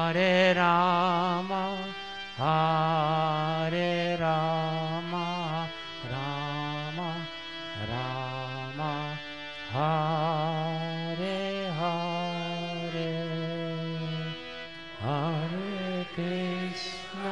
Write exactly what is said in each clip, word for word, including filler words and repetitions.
Hare Rama, Hare Rama, Rama Rama, Hare Hare, Hare Krishna,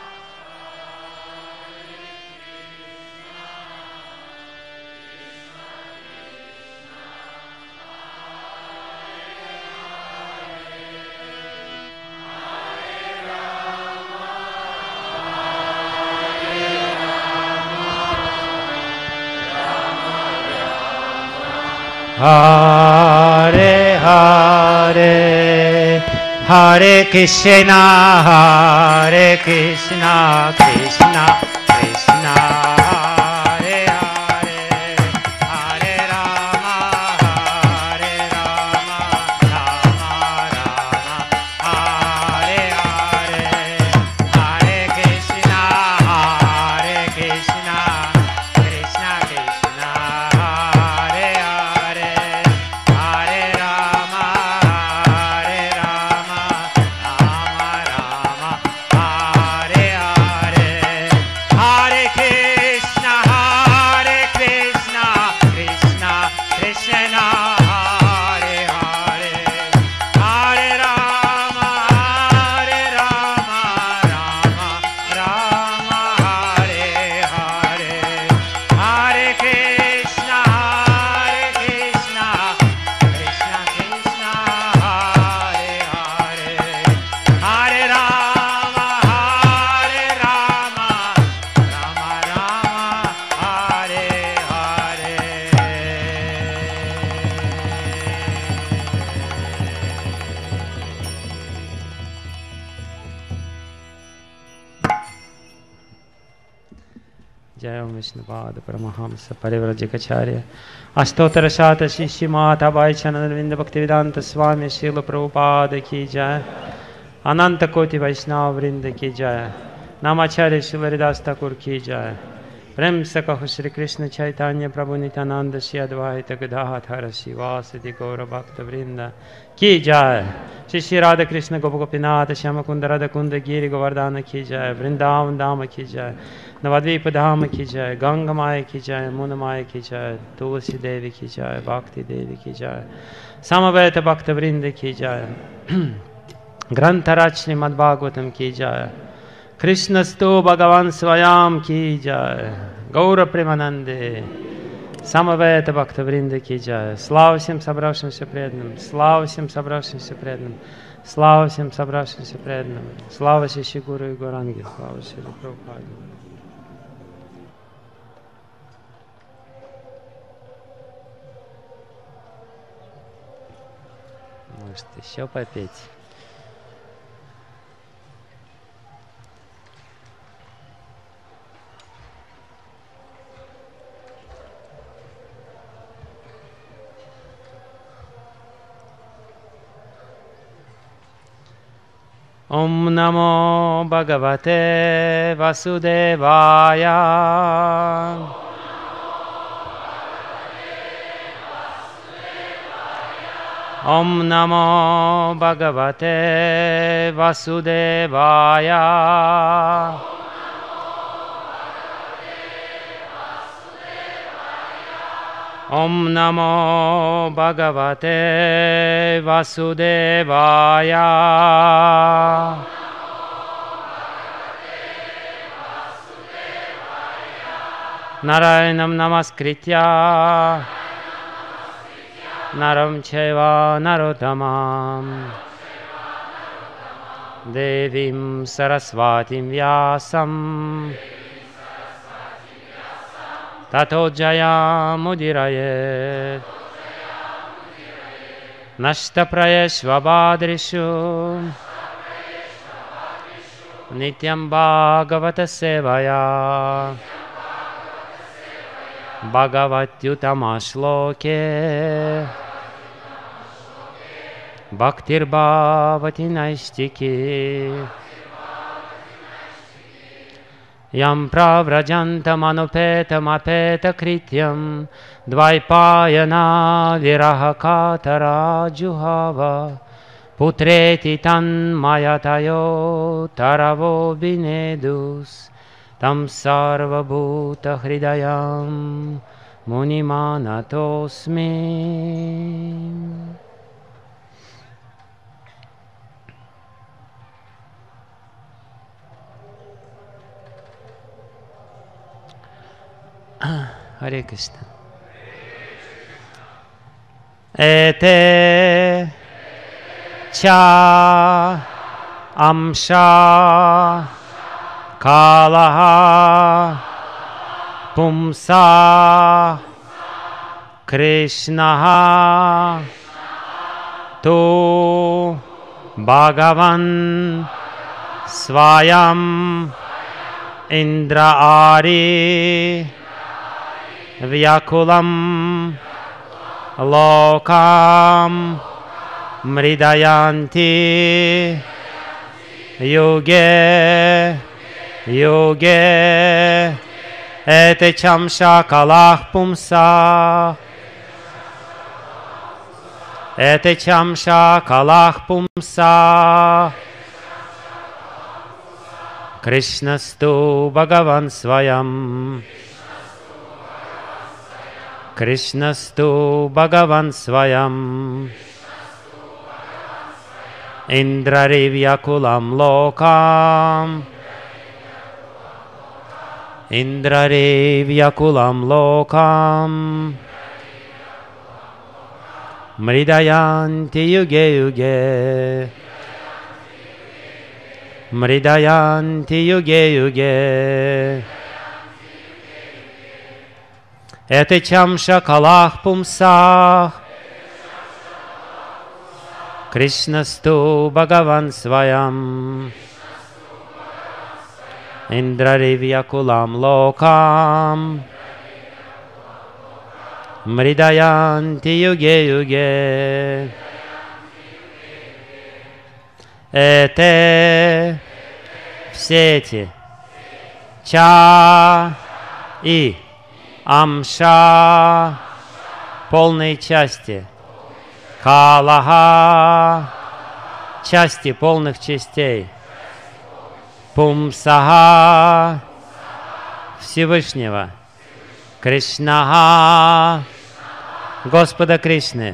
Hare Hare, Hare Krishna, Hare Krishna, Krishna Krishna, Hare Hare, Hare Rama, Hare Rama, Rama Rama, Hare Hare, Hare Krishna, Hare Krishna, Krishna Krishna, Hare Hare, Hare Rama, Hare Rama, Rama Rama, Hare Hare, Hare Krishna, Hare Krishna, Krishna Krishna, Hare Hare, Hare Rama, Hare Rama, Rama Rama, Hare Hare, Hare Krishna, Hare Krishna, Krishna Krishna, Hare Hare, Hare Rama, Hare Rama, Rama Rama, Hare Hare. जय ओम विष्णुपाद परमहंस परिव्रजकाचार्य अष्टोत्तर शत शिष्य माता बाई चरणविंद भक्तिवेदांत स्वामी श्रील प्रभुपाद की जय, अनंत कोटि वैष्णव वृंद की जय, नामाचार्य श्री हरिदास ठाकुर की जय। प्रेम से कहो श्री कृष्ण चैतन्य प्रभु नित्यानंद श्री अद्वैत गदाधर शिवासदि गौर भक्त वृंद की जय। श्री श्री राधा कृष्ण गोप गोपीनाथ श्याम कुंद राधा कुंद गिरि गोवर्धन की जय। वृंदावन धाम की जय, नवद्वीप धाम की जय, गंगा माय की जय, मुन माय की जय, तुलसी देवी की जय, भक्ति देवी की जय, समवेत भक्त वृंद की जय। ग्रंथराज श्रीमद्भागवतम की जय। कृष्णस्तु भगवान स्वयं की जय। गौर प्रेमानंदे समवेत भक्त वृंद की जय। Слава всем собравшимся преданным, слава всем собравшимся преданным, слава всем собравшимся преданным, слава Шиши Гуру и Гуранге, слава Шри Прабхупаде. Может, еще попеть? Om Namo Bhagavate Vasudevaya. Om Namo Bhagavate Vasudevaya. Om Namo Bhagavate Vasudevaya. Narayanam Namaskritya Naram Cheva Narottamam Devim Saraswatim Vyasam Tato Jayam Udirayet Nashtaprayeshvabhadrishu Nityam Bhagavata Sevaya Bhagavatyutama Shloke Bhaktir Bhavati Naistiki Yam pravrajantam anupetam apeta krityam Dvaipayana viraha katara juhava Putreти tan mayatayo taravo binedus tam sarva bhuta hridayam munimanatosmi. Харе Кришна. Эте ча амша калаха пумса Кришна ту Бхагаван сваям Индраари Вьякулам локам мридаянти юге юге эте чамша калах пумса эте чамша калах пумса Кришнасту Бхагаван сваям Кришнасту Бхагаван сваям Индрари Вьякулам локам Индрари Вьякулам локам Мридаянти юге юге Мридаянти юге юге Эте чамша калах пумсах Кришнасту Бхагаван сваям Индрари Вьякулам локам Мридаянти юге юге Эте все эти ча и амша полные части калаха части полных частей пумсаха Всевышнего Кришнаха Господа Кришны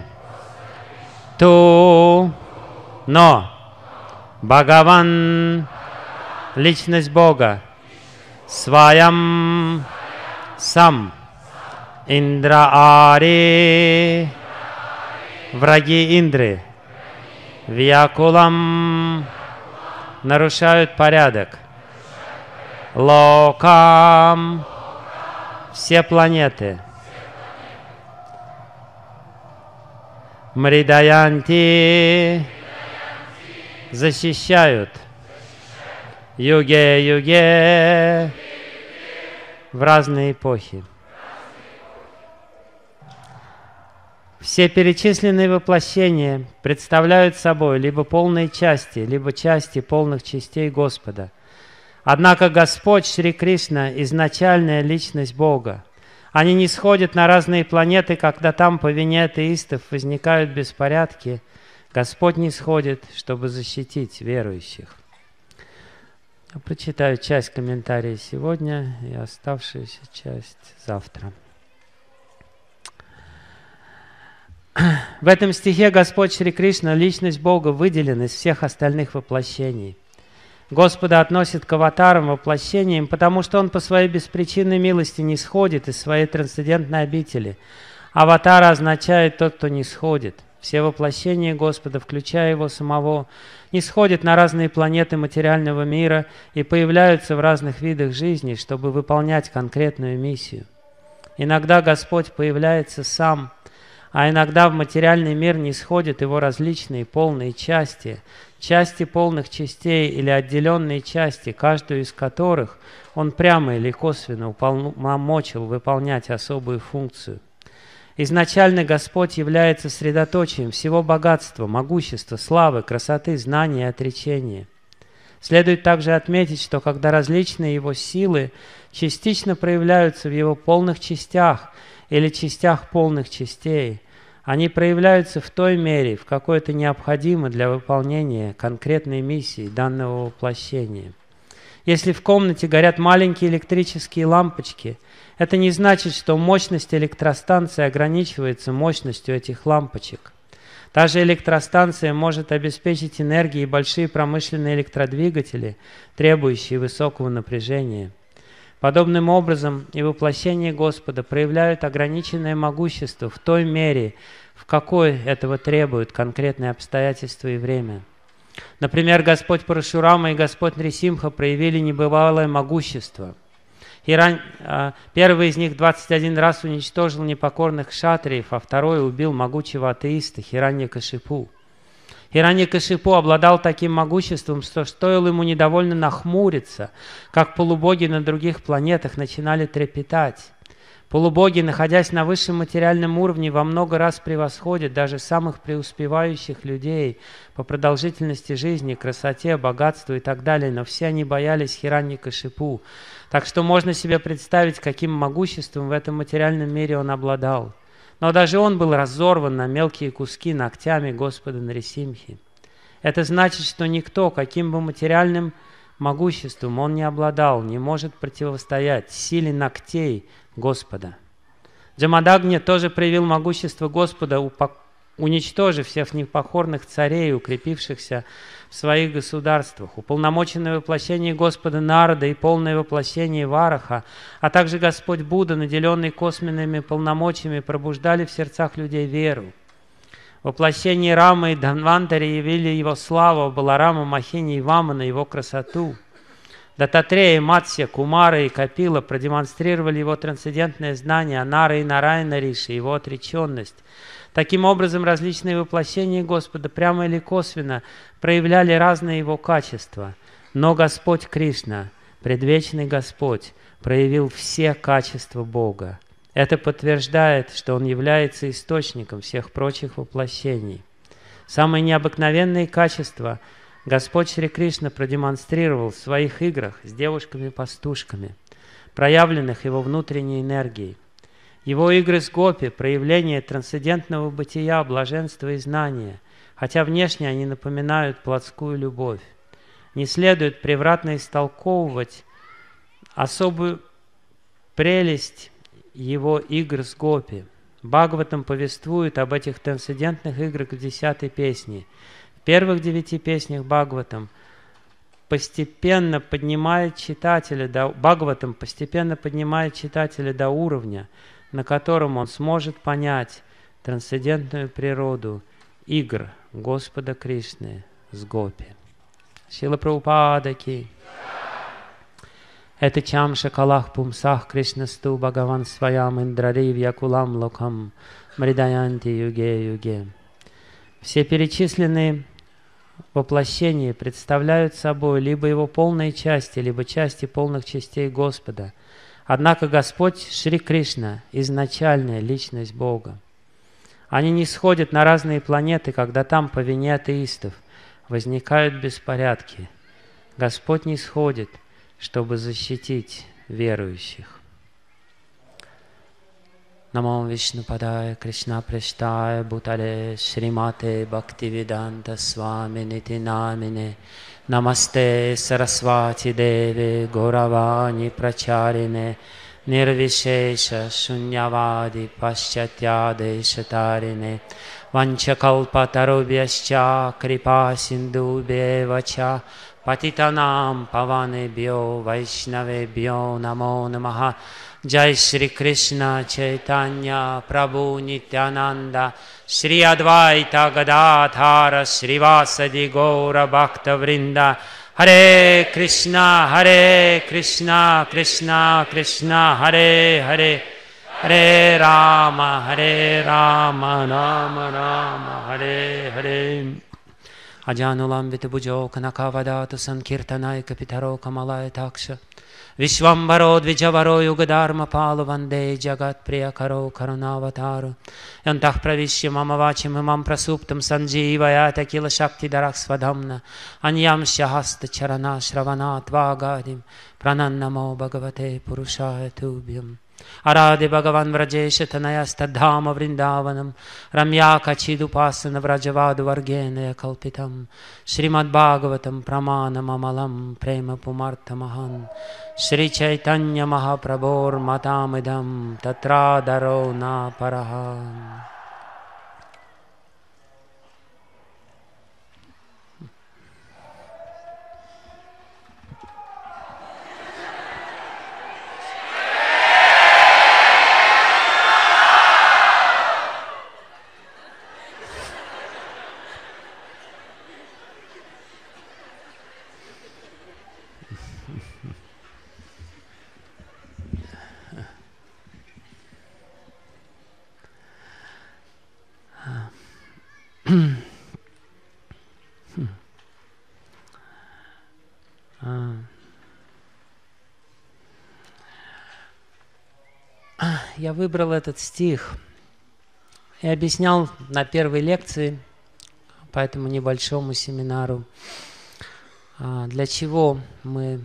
ту но Бхагаван личность Бога сваям сам Индраари враги Индры Вьякулам нарушают порядок локам все планеты Мридаянти защищают юге-юге в разные эпохи. Все перечисленные воплощения представляют собой либо полные части, либо части полных частей Господа. Однако Господь Шри Кришна – изначальная личность Бога. Они не сходят на разные планеты, когда там по вине атеистов возникают беспорядки. Господь не сходит, чтобы защитить верующих. Я прочитаю часть комментариев сегодня и оставшуюся часть завтра. В этом стихе Господь Шри Кришна, личность Бога, выделен из всех остальных воплощений. Господа относят к аватарам, воплощениям, потому что Он по своей беспричинной милости не сходит из своей трансцендентной обители. Аватара означает тот, кто не сходит. Все воплощения Господа, включая Его самого, не сходят на разные планеты материального мира и появляются в разных видах жизни, чтобы выполнять конкретную миссию. Иногда Господь появляется Сам, а иногда в материальный мир не сходят Его различные полные части, части полных частей или отделенные части, каждую из которых Он прямо или косвенно уполномочил выполнять особую функцию. Изначально Господь является средоточием всего богатства, могущества, славы, красоты, знаний и отречения. Следует также отметить, что когда различные Его силы частично проявляются в Его полных частях или частях полных частей, Они проявляются в той мере, в какой это необходимо для выполнения конкретной миссии данного воплощения. Если в комнате горят маленькие электрические лампочки, это не значит, что мощность электростанции ограничивается мощностью этих лампочек. Та же электростанция может обеспечить энергией большие промышленные электродвигатели, требующие высокого напряжения. Подобным образом и воплощение Господа проявляют ограниченное могущество в той мере, в какой этого требуют конкретные обстоятельства и время. Например, Господь Парашурама и Господь Нрисимха проявили небывалое могущество. Хирань... Первый из них двадцать один раз уничтожил непокорных кшатриев, а второй убил могучего атеиста Хираньякашипу. Хираньякашипу обладал таким могуществом, что стоило ему недовольно нахмуриться, как полубоги на других планетах начинали трепетать. Полубоги, находясь на высшем материальном уровне, во много раз превосходят даже самых преуспевающих людей по продолжительности жизни, красоте, богатству и так далее, но все они боялись Хираньякашипу. Так что можно себе представить, каким могуществом в этом материальном мире он обладал. Но даже он был разорван на мелкие куски ногтями Господа Нрисимхи. Это значит, что никто, каким бы материальным могуществом он не обладал, не может противостоять силе ногтей Господа. Джамадагни тоже проявил могущество Господа, уничтожив всех непокорных царей, укрепившихся в своих государствах. Уполномоченное воплощение Господа Нарада и полное воплощение Вараха, а также Господь Будда, наделенный косвенными полномочиями, пробуждали в сердцах людей веру. Воплощение Рамы и Дханвантари явили его славу, Баларама, Махини и Вамана, его красоту. Дататрея, Матсья, Кумара и Капила продемонстрировали его трансцендентное знание, а Нара и Нараяна Риши, его отреченность. Таким образом, различные воплощения Господа, прямо или косвенно, проявляли разные его качества. Но Господь Кришна, предвечный Господь, проявил все качества Бога. Это подтверждает, что Он является источником всех прочих воплощений. Самые необыкновенные качества Господь Шри Кришна продемонстрировал в своих играх с девушками-пастушками, проявленных Его внутренней энергией. Его игры с гопи – проявление трансцендентного бытия, блаженства и знания, хотя внешне они напоминают плотскую любовь. Не следует превратно истолковывать особую прелесть его игр с гопи. Бхагаватам повествует об этих трансцендентных играх в десятой песне. В первых девяти песнях Бхагаватам постепенно поднимает читателя до, Бхагаватам постепенно поднимает читателя до уровня, на котором он сможет понять трансцендентную природу игр Господа Кришны с гопи. Шрила Прабхупада ки. Это чам шакалах пумсах Кришнасту Бхагаван Сваям Индрари Вьякулам Локам Мридаянти Юге Юге. Все перечисленные воплощения представляют собой либо его полные части, либо части полных частей Господа. Однако Господь Шри Кришна – изначальная личность Бога. Они не сходят на разные планеты, когда там, по вине атеистов, возникают беспорядки. Господь не сходит, чтобы защитить верующих. Намо Вишнупадая Кришна Прештая Бутале Шримате Бхактивиданта Свами Нити Намине Намасте Сарасвати Деве Горавани Прачарине Нирвишеша Шуньявади Пашчатьяде Шатарине Ванчакалпатарубhyascha Крипа Синдубьевача Патитанам Паванебьо Вайшнавебьо Намо Намаха. Джай Шри Кришна Чайтанья Прабху Нитянанда Шри Адвайта Гададхара Шривасади Гора Бхакта Вринда. Харе Кришна, Харе Кришна, Кришна Кришна, Харе Харе, Харе Рама, Харе Рама, Рама Рама, Харе Харе. Аджанулам Витабуджо Канакавадату Санкиртанай Капитаро Камалая Такша Вишвамбаро Двиджаваро Югадарма Палу Ванде Джагат Приякаро Карунаватару Янтах Правишья Мамавачим Имам Прасуптам Сандживая Такила Шакти Дарах Свадамна Аньям Шахаста Чарана Шравана Твагадим Прананнамо Бхагавате Пурушая Тубьям. Aradi Bhagavan Vrajesha Tanayastadhama Vrindavanam Ramya Kachidupasana Vrajavadu Vargena Kalpitam Srimad Bhagavatam Pramanam Amalam Prema Pumartamahan Sri Chaitanya Mahaprabhur Matamidam Tatradaro Na Parahan. Я выбрал этот стих и объяснял на первой лекции по этому небольшому семинару, для чего мы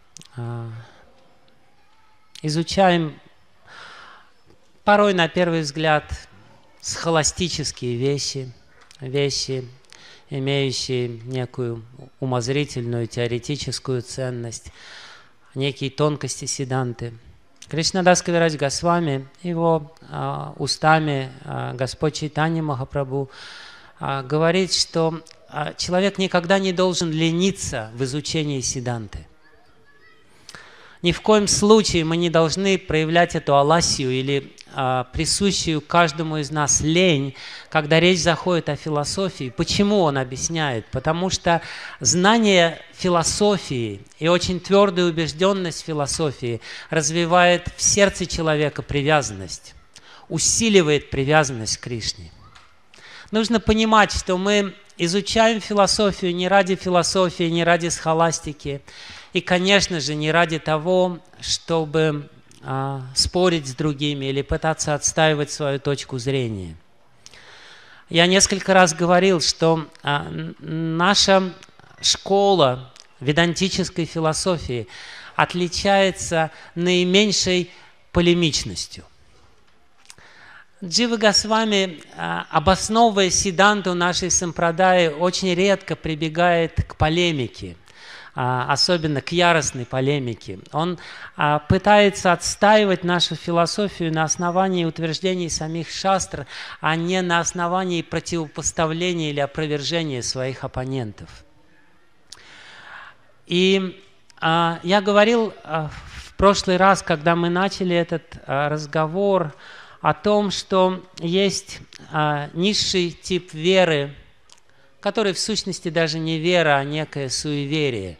изучаем порой на первый взгляд схоластические вещи, вещи, имеющие некую умозрительную, теоретическую ценность, некие тонкости Сиддханты. Кришнадас Кавирадж Госвами, его а, устами а, Господь Чайтанья Махапрабху а, говорит, что а, человек никогда не должен лениться в изучении Сиддханты. Ни в коем случае мы не должны проявлять эту аласию или а, присущую каждому из нас лень, когда речь заходит о философии. Почему он объясняет? Потому что знание философии и очень твердая убежденность в философии развивает в сердце человека привязанность, усиливает привязанность к Кришне. Нужно понимать, что мы изучаем философию не ради философии, не ради схоластики, и, конечно же, не ради того, чтобы а, спорить с другими или пытаться отстаивать свою точку зрения. Я несколько раз говорил, что а, наша школа ведантической философии отличается наименьшей полемичностью. Джива Госвами, а, обосновывая Сиддханту нашей сампрадаи, очень редко прибегает к полемике, особенно к яростной полемике. Он а, пытается отстаивать нашу философию на основании утверждений самих шастр, а не на основании противопоставления или опровержения своих оппонентов. И а, я говорил а, в прошлый раз, когда мы начали этот а, разговор, о том, что есть а, низший тип веры, который в сущности даже не вера, а некое суеверие.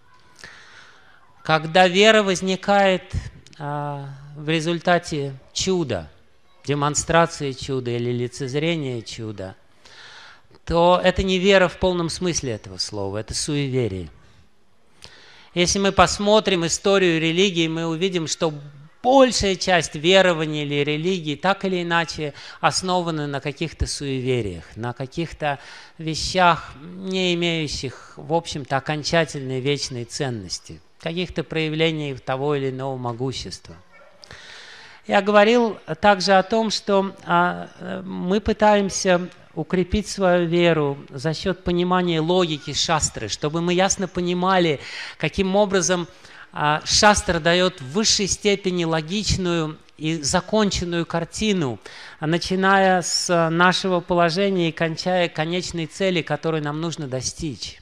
Когда вера возникает а, в результате чуда, демонстрации чуда или лицезрения чуда, то это не вера в полном смысле этого слова, это суеверие. Если мы посмотрим историю религии, мы увидим, что большая часть верований или религий так или иначе основаны на каких-то суевериях, на каких-то вещах, не имеющих, в общем-то, окончательной вечной ценности, каких-то проявлений того или иного могущества. Я говорил также о том, что а, мы пытаемся укрепить свою веру за счет понимания логики шастры, чтобы мы ясно понимали, каким образом а, шастра дает в высшей степени логичную и законченную картину, начиная с нашего положения и кончая конечной цели, которую нам нужно достичь.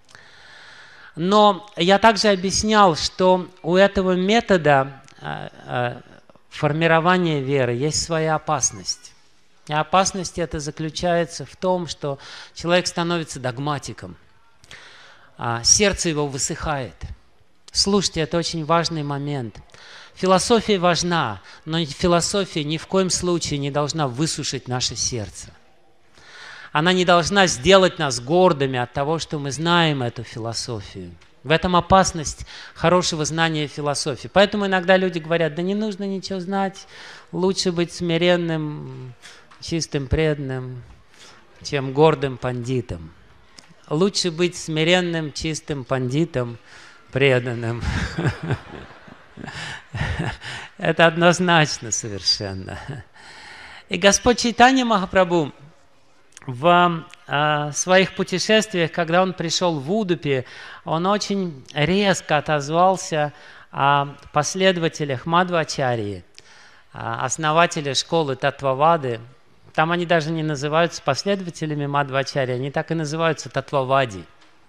Но я также объяснял, что у этого метода а, а, формирования веры есть своя опасность. И опасность эта заключается в том, что человек становится догматиком, а сердце его высыхает. Слушайте, это очень важный момент. Философия важна, но философия ни в коем случае не должна высушить наше сердце. Она не должна сделать нас гордыми от того, что мы знаем эту философию. В этом опасность хорошего знания философии. Поэтому иногда люди говорят, да не нужно ничего знать, лучше быть смиренным, чистым, преданным, чем гордым пандитом. Лучше быть смиренным, чистым пандитом, преданным. Это однозначно совершенно. И Господь Чайтанья Махапрабху в э, своих путешествиях, когда он пришел в Удупи, он очень резко отозвался о последователях Мадхвачарьи, основателя школы Татвавады. Там они даже не называются последователями Мадхвачарьи, они так и называются Татвавади.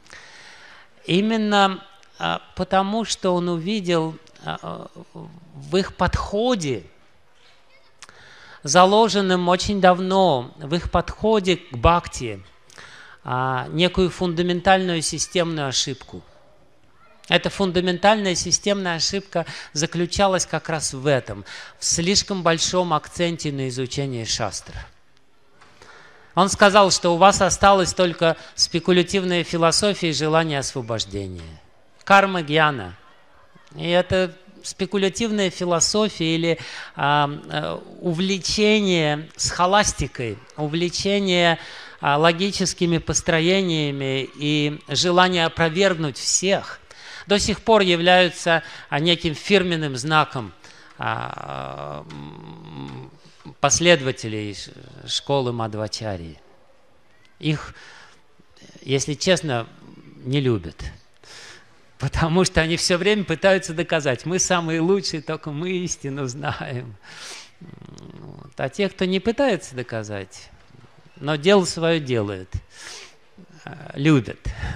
Именно э, потому, что он увидел э, в их подходе, заложенным очень давно, в их подходе к бхакти, э, некую фундаментальную системную ошибку. Эта фундаментальная системная ошибка заключалась как раз в этом, в слишком большом акценте на изучение шастра. Он сказал, что у вас осталась только спекулятивная философия и желание освобождения. Карма-гьяна. И это спекулятивная философия или а, увлечение схоластикой, увлечение а, логическими построениями и желание опровергнуть всех до сих пор являются а, неким фирменным знаком а, последователей школы Мадхвачарьи. Их, если честно, не любят. Потому что они все время пытаются доказать, мы самые лучшие, только мы истину знаем. А те, кто не пытается доказать, но дело свое делает, любят.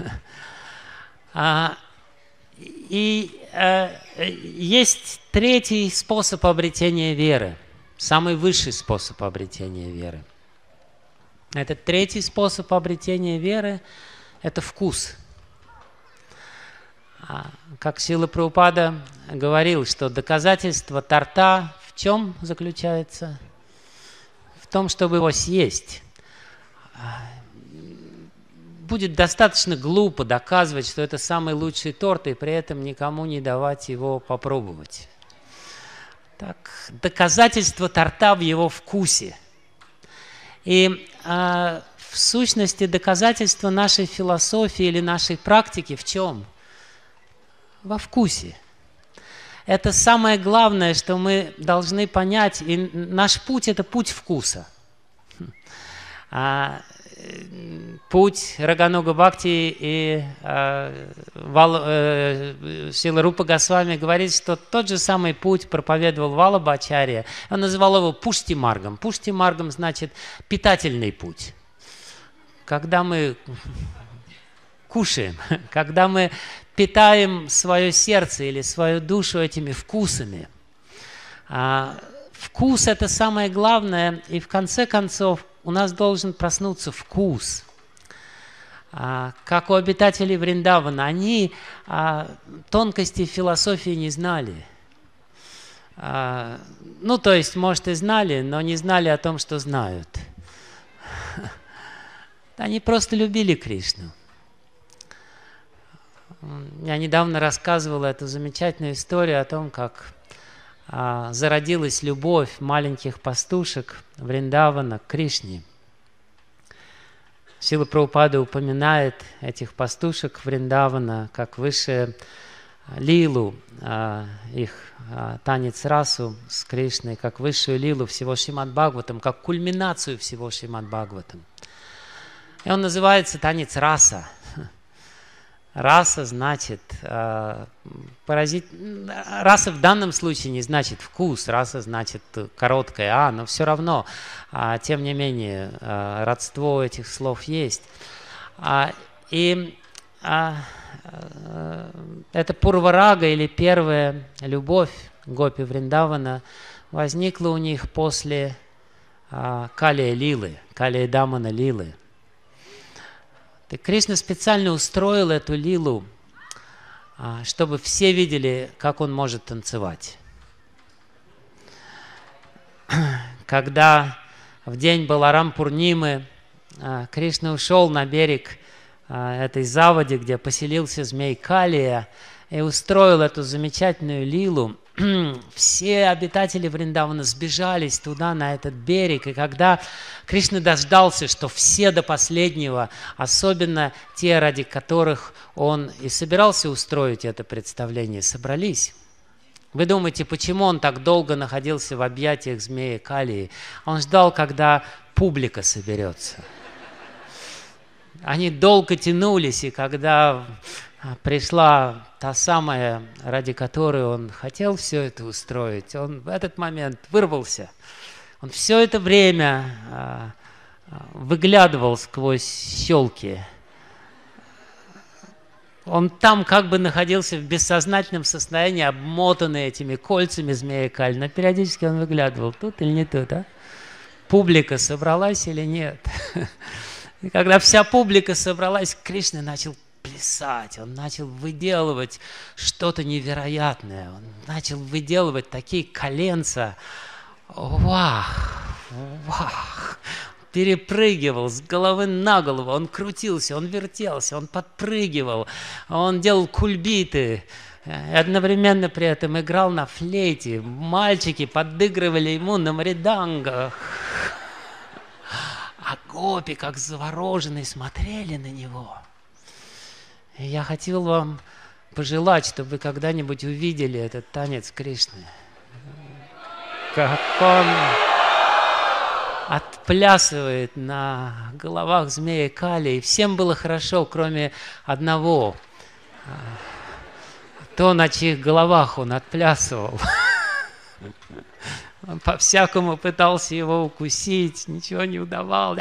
И есть третий способ обретения веры. Самый высший способ обретения веры. Этот третий способ обретения веры – это вкус. Как Шрила Прабхупада говорил, что доказательство торта в чем заключается? В том, чтобы его съесть. Будет достаточно глупо доказывать, что это самый лучший торт, и при этом никому не давать его попробовать. Так, доказательство торта в его вкусе. И э, в сущности доказательство нашей философии или нашей практики в чем? Во вкусе. Это самое главное, что мы должны понять. И наш путь – это путь вкуса. А, путь Рагануга Бхакти и э, э, Шрила Рупа Госвами говорит, что тот же самый путь проповедовал Валлабха Ачарья. Он называл его Пушти-маргом. Пушти-маргом значит питательный путь. Когда мы кушаем, когда мы питаем свое сердце или свою душу этими вкусами. А, вкус – это самое главное, и в конце концов у нас должен проснуться вкус. А, как у обитателей Вриндавана, они а, тонкости философии не знали. А, ну, то есть, может, и знали, но не знали о том, что знают. Они просто любили Кришну. Я недавно рассказывал эту замечательную историю о том, как а, зародилась любовь маленьких пастушек Вриндавана к Кришне. Шрила Прабхупада упоминает этих пастушек Вриндавана как высшую лилу, а, их а, танец расу с Кришной, как высшую лилу всего Шримад-Бхагаватам, как кульминацию всего Шримад-Бхагаватам. И он называется танец раса. Раса значит, э, поразить... раса в данном случае не значит вкус, раса значит короткое «а», но все равно, э, тем не менее, э, родство этих слов есть. А, и а, э, эта пурварага или первая любовь гопи Вриндавана возникла у них после э, Калия Лилы, Калия Дамана Лилы. И Кришна специально устроил эту лилу, чтобы все видели, как он может танцевать. Когда в день Баларам-Пурнимы Кришна ушел на берег этой заводи, где поселился змей Калия, и устроил эту замечательную лилу, все обитатели Вриндавана сбежались туда, на этот берег. И когда Кришна дождался, что все до последнего, особенно те, ради которых он и собирался устроить это представление, собрались, Вы думаете, почему он так долго находился в объятиях змеи Калии? Он ждал, когда публика соберется. Они долго тянулись, и когда пришла та самая, ради которой он хотел все это устроить, он в этот момент вырвался. Он все это время выглядывал сквозь щелки. Он там как бы находился в бессознательном состоянии, обмотанный этими кольцами змеи Кали, но периодически он выглядывал, тут или не тут, а? Публика собралась или нет? И когда вся публика собралась, Кришна начал плясать, он начал выделывать что-то невероятное, он начал выделывать такие коленца, вах, вах, перепрыгивал с головы на голову, он крутился, он вертелся, он подпрыгивал, он делал кульбиты, и одновременно при этом играл на флейте, мальчики подыгрывали ему на мридангах. А гопи, как завороженные, смотрели на него. И я хотел вам пожелать, чтобы вы когда-нибудь увидели этот танец Кришны. Как он отплясывает на головах змеи Кали. И всем было хорошо, кроме одного. То, на чьих головах он отплясывал. Он по-всякому пытался его укусить, ничего не удавалось.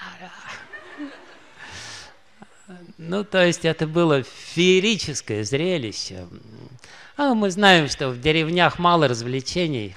Ну, то есть это было феерическое зрелище. А мы знаем, что в деревнях мало развлечений.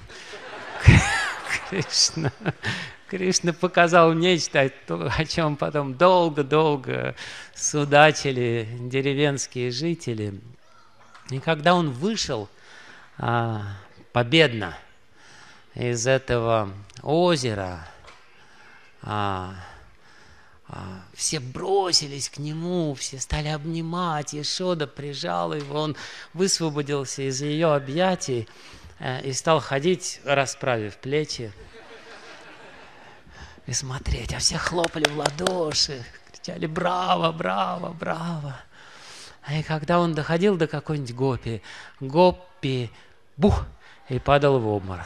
Кришна, Кришна показал нечто, о чем потом долго-долго судачили деревенские жители. И когда он вышел а, победно из этого озера, а, а, все бросились к нему, все стали обнимать, Яшода прижала его, он высвободился из ее объятий э, и стал ходить, расправив плечи, и смотреть, а все хлопали в ладоши, кричали «Браво, браво, браво!». И когда он доходил до какой-нибудь гопи, гопи, бух, и падал в обморок.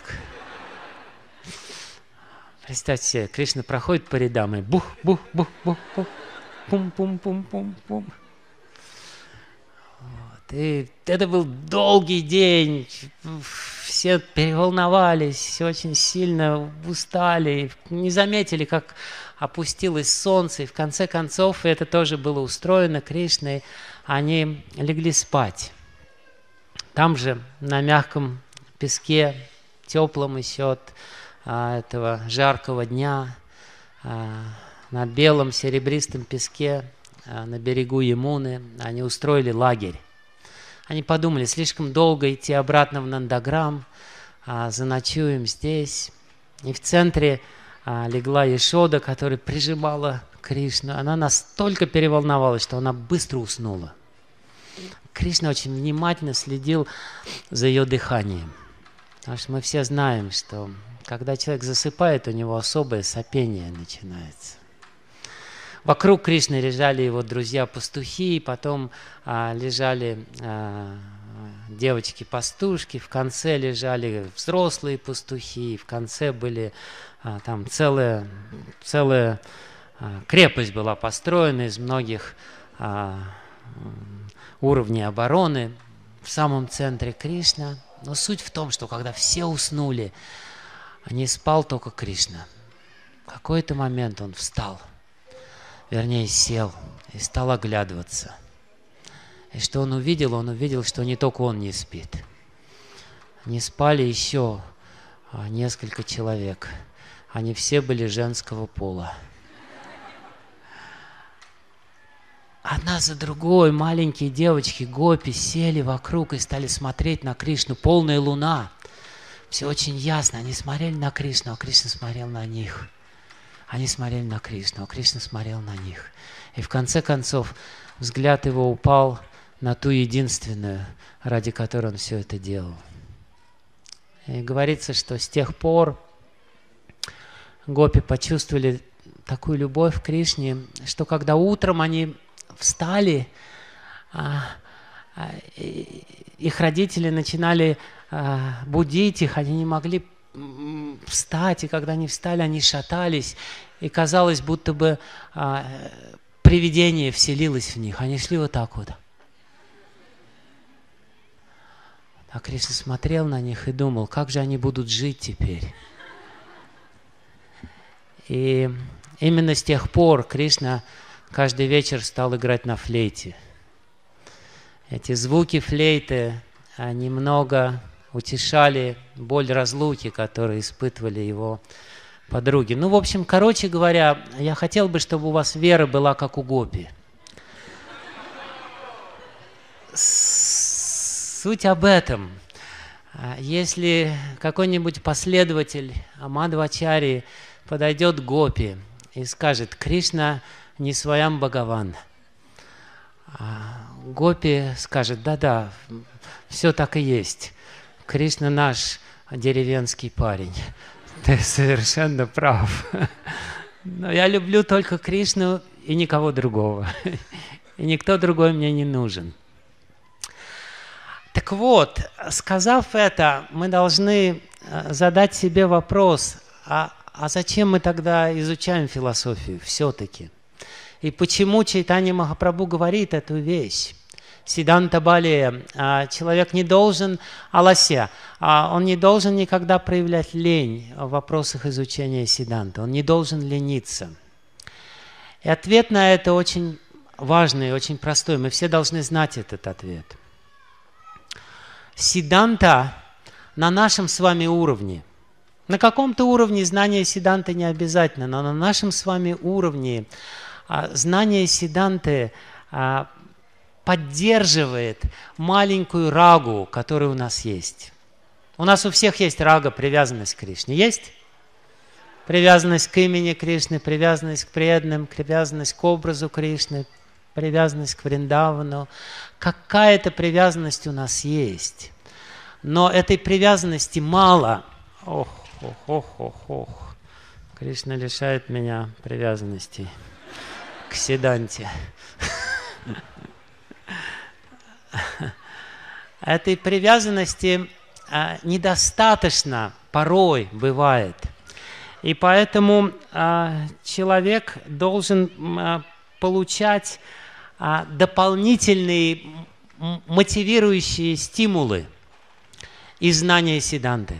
Представьте себе, Кришна проходит по рядам и бух, бух, бух, бух, бух, пум, пум, пум, пум, пум. Вот. И это был долгий день, все переволновались, очень сильно устали, не заметили, как опустилось солнце, и в конце концов это тоже было устроено Кришной, они легли спать. Там же, на мягком песке, теплом еще от а, этого жаркого дня, а, на белом серебристом песке, а, на берегу Ямуны, они устроили лагерь. Они подумали, слишком долго идти обратно в Нандаграм, а, заночуем здесь. И в центре а, легла Яшода, которая прижимала Кришну. Она настолько переволновалась, что она быстро уснула. Кришна очень внимательно следил за ее дыханием. Потому что мы все знаем, что когда человек засыпает, у него особое сопение начинается. Вокруг Кришны лежали его друзья-пастухи, потом а, лежали а, девочки-пастушки, в конце лежали взрослые пастухи, в конце были а, там целая, целая а, крепость была построена из многих а, уровней обороны. В самом центре Кришна. Но суть в том, что когда все уснули, не спал только Кришна. В какой-то момент он встал, вернее сел и стал оглядываться. И что он увидел? Он увидел, что не только он не спит. Не спали еще несколько человек. Они все были женского пола. Одна за другой маленькие девочки, гопи, сели вокруг и стали смотреть на Кришну. Полная луна. Все очень ясно. Они смотрели на Кришну, а Кришна смотрел на них. Они смотрели на Кришну, а Кришна смотрел на них. И в конце концов взгляд его упал на ту единственную, ради которой он все это делал. И говорится, что с тех пор гопи почувствовали такую любовь к Кришне, что когда утром они встали, а, их родители начинали будить их, они не могли встать, и когда они встали, они шатались, и казалось, будто бы привидение вселилось в них. Они шли вот так вот. А Кришна смотрел на них и думал, как же они будут жить теперь. И именно с тех пор Кришна каждый вечер стал играть на флейте. Эти звуки флейты немного утешали боль разлуки, которую испытывали его подруги. Ну, в общем, короче говоря, я хотел бы, чтобы у вас вера была как у гопи. Суть об этом. Если какой-нибудь последователь Мадхвачарьи подойдет к гопи и скажет: «Кришна не своям Бхагаван», гопи скажет: «Да-да, все так и есть. Кришна наш деревенский парень. Ты совершенно прав. Но я люблю только Кришну и никого другого. И никто другой мне не нужен». Так вот, сказав это, мы должны задать себе вопрос, а, а зачем мы тогда изучаем философию все-таки? И почему Чайтанья Махапрабху говорит эту вещь? Сиддханта Балия, человек не должен, алася, он не должен никогда проявлять лень в вопросах изучения Сиддханты, он не должен лениться. И ответ на это очень важный, очень простой, мы все должны знать этот ответ. Сиддханта на нашем с вами уровне. На каком-то уровне знание Сиддханты не обязательно, но на нашем с вами уровне знание Сиддханты поддерживает маленькую рагу, которая у нас есть. У нас у всех есть рага, привязанность к Кришне. Есть? Привязанность к имени Кришны, привязанность к преданным, привязанность к образу Кришны, привязанность к Вриндавану. Какая-то привязанность у нас есть. Но этой привязанности мало. Ох, ох, ох, ох, ох. Кришна лишает меня привязанностей к Сиддханте. Этой привязанности а, недостаточно порой бывает. И поэтому а, человек должен а, получать а, дополнительные мотивирующие стимулы из знания Сиддханты.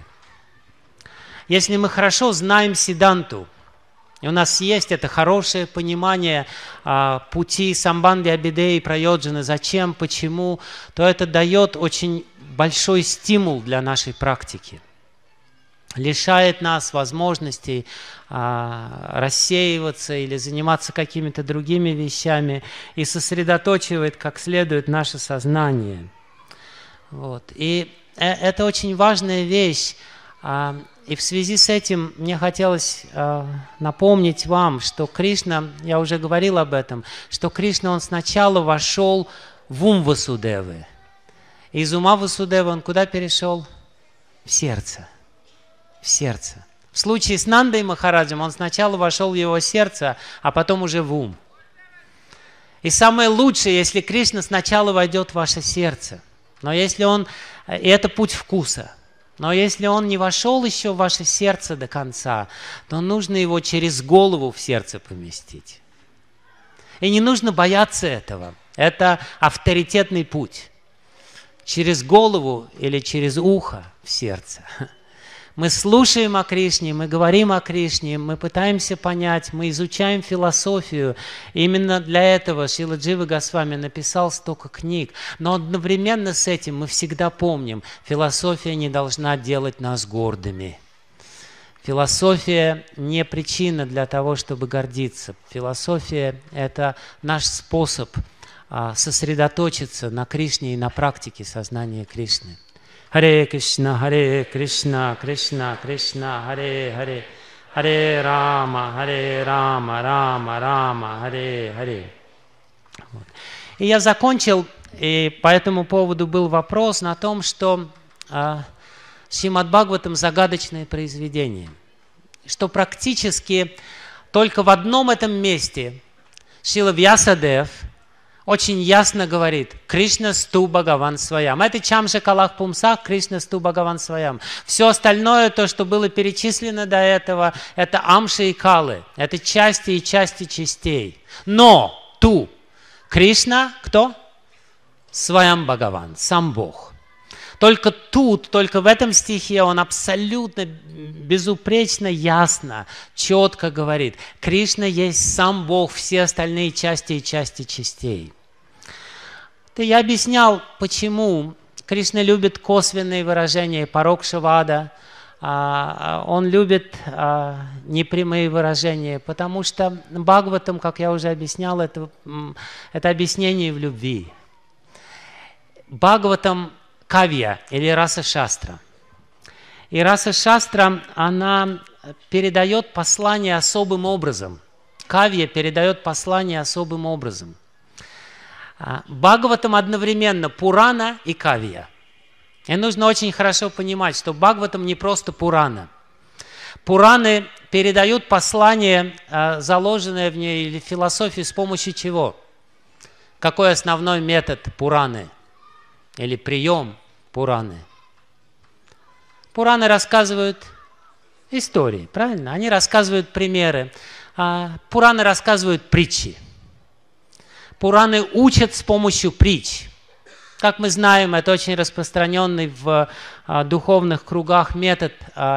Если мы хорошо знаем Сиддханту, и у нас есть это хорошее понимание а, пути самбандхи, абидеи, прайоджаны, зачем, почему, то это дает очень большой стимул для нашей практики. Лишает нас возможностей а, рассеиваться или заниматься какими-то другими вещами и сосредоточивает как следует наше сознание. Вот. И это очень важная вещь. А, И в связи с этим мне хотелось э, напомнить вам, что Кришна, я уже говорил об этом, что Кришна, он сначала вошел в ум Васудевы. Из ума Васудевы он куда перешел? В сердце. В сердце. В случае с Нандой Махараджем он сначала вошел в его сердце, а потом уже в ум. И самое лучшее, если Кришна сначала войдет в ваше сердце. Но если он... И это путь вкуса. Но если он не вошел еще в ваше сердце до конца, то нужно его через голову в сердце поместить. И не нужно бояться этого. Это авторитетный путь. Через голову или через ухо в сердце. Мы слушаем о Кришне, мы говорим о Кришне, мы пытаемся понять, мы изучаем философию. И именно для этого Шрила Джива Госвами написал столько книг. Но одновременно с этим мы всегда помним, философия не должна делать нас гордыми. Философия не причина для того, чтобы гордиться. Философия – это наш способ сосредоточиться на Кришне и на практике сознания Кришны. Харе Кришна, Харе Кришна, Кришна, Кришна, Харе Харе, Харе Рама, Харе Рама, Рама, Рама, Харе Харе. Вот. И я закончил, и по этому поводу был вопрос на том, что э, Шримад Бхагаватам загадочное произведение, что практически только в одном этом месте Шрила Вьясадев очень ясно говорит: Кришна сту Бхагаван Сваям. Это Чамша Калах Пумсах, Кришна сту Бхагаван Сваям. Все остальное, то, что было перечислено до этого, это Амши и Калы. Это части и части частей. Но ту Кришна кто? Сваям Бхагаван, сам Бог. Только тут, только в этом стихе он абсолютно безупречно, ясно, четко говорит: Кришна есть сам Бог, все остальные части и части частей. Я объяснял, почему Кришна любит косвенные выражения, парокшавада, он любит непрямые выражения, потому что Бхагаватам, как я уже объяснял, это, это объяснение в любви. Бхагаватам кавья или раса шастра. И раса шастра, она передает послание особым образом. Кавья передает послание особым образом. Бхагаватам одновременно Пурана и Кавья. И нужно очень хорошо понимать, что Бхагаватам не просто Пурана. Пураны передают послание, заложенное в ней, или философию, с помощью чего? Какой основной метод Пураны? Или прием Пураны? Пураны рассказывают истории, правильно? Они рассказывают примеры. Пураны рассказывают притчи. Пураны учат с помощью притч. Как мы знаем, это очень распространенный в духовных кругах метод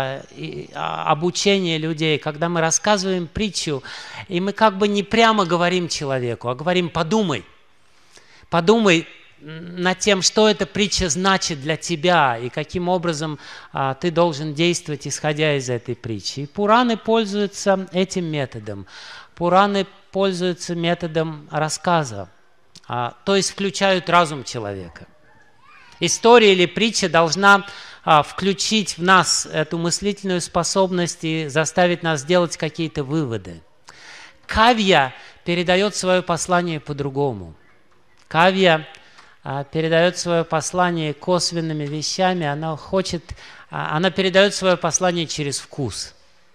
обучения людей, когда мы рассказываем притчу, и мы как бы не прямо говорим человеку, а говорим: подумай, подумай над тем, что эта притча значит для тебя и каким образом а, ты должен действовать, исходя из этой притчи. И Пураны пользуются этим методом. Пураны пользуются методом рассказа, а, то есть включают разум человека. История или притча должна а, включить в нас эту мыслительную способность и заставить нас делать какие-то выводы. Кавья передает свое послание по-другому. Кавья передает свое послание косвенными вещами, она хочет, она передает свое послание через вкус.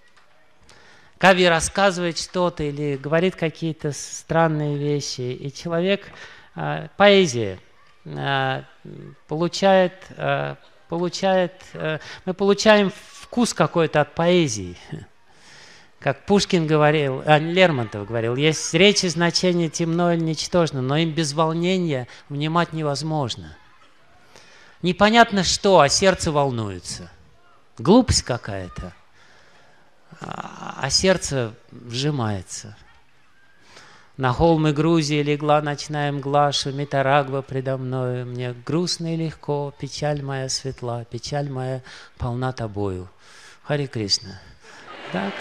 Кавья рассказывает что-то или говорит какие-то странные вещи, и человек, поэзия, получает, получает, мы получаем вкус какой-то от поэзии. Как Пушкин говорил, а Лермонтов говорил: есть речи, значение темно или ничтожно, но им без волнения внимать невозможно. Непонятно что, а сердце волнуется. Глупость какая-то, а сердце вжимается. На холмы Грузии легла ночная мгла, шумит Арагва предо мною. Мне грустно и легко, печаль моя светла, печаль моя полна тобою. Харе Кришна. Так,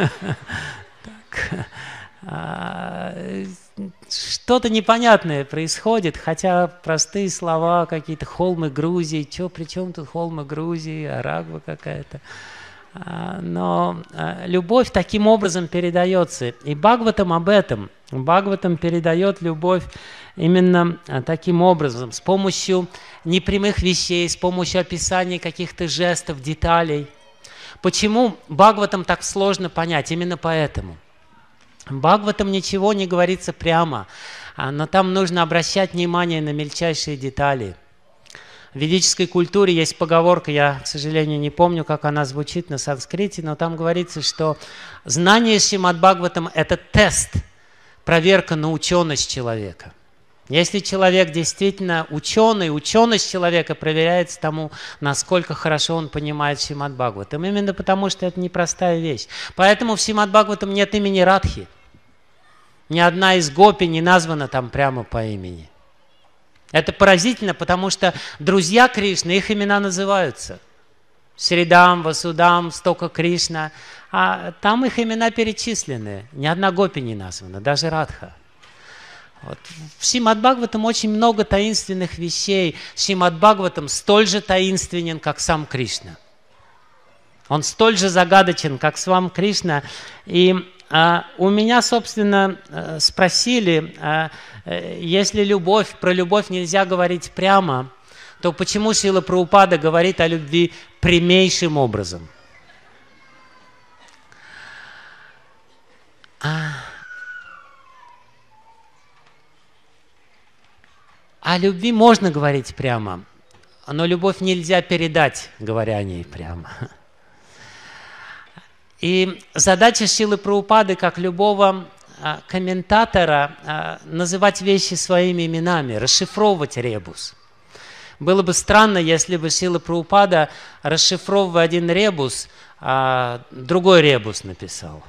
так. А, что-то непонятное происходит, хотя простые слова, какие-то холмы Грузии, чё, при чем тут холмы Грузии, Арагва какая-то. А, но а, любовь таким образом передается. И Бхагаватам об этом. Бхагаватам передает любовь именно а, таким образом, с помощью непрямых вещей, с помощью описания каких-то жестов, деталей. Почему Бхагаватам так сложно понять? Именно поэтому. Бхагаватам ничего не говорится прямо, но там нужно обращать внимание на мельчайшие детали. В ведической культуре есть поговорка, я, к сожалению, не помню, как она звучит на санскрите, но там говорится, что знание Шримад Бхагаватам – это тест, проверка на ученость человека. Если человек действительно ученый, ученость человека проверяется тому, насколько хорошо он понимает Шримад Бхагаватам. Именно потому, что это непростая вещь. Поэтому в Шримад Бхагаватам нет имени Радхи. Ни одна из гопи не названа там прямо по имени. Это поразительно, потому что друзья Кришны, их имена называются. Сридам, Васудам, Стока Кришна. А там их имена перечислены. Ни одна гопи не названа, даже Радха. Вот. В Шримад Бхагаватам очень много таинственных вещей. Шримад Бхагаватам столь же таинственен, как сам Кришна. Он столь же загадочен, как сам Кришна. И а, у меня, собственно, спросили, а, если любовь, про любовь нельзя говорить прямо, то почему Шрила Прабхупада говорит о любви прямейшим образом? А... о любви можно говорить прямо, но любовь нельзя передать, говоря о ней прямо. И задача Шрилы Прабхупады, как любого комментатора, называть вещи своими именами, расшифровывать ребус. Было бы странно, если бы Шрила Прабхупада, расшифровывая один ребус, другой ребус написал.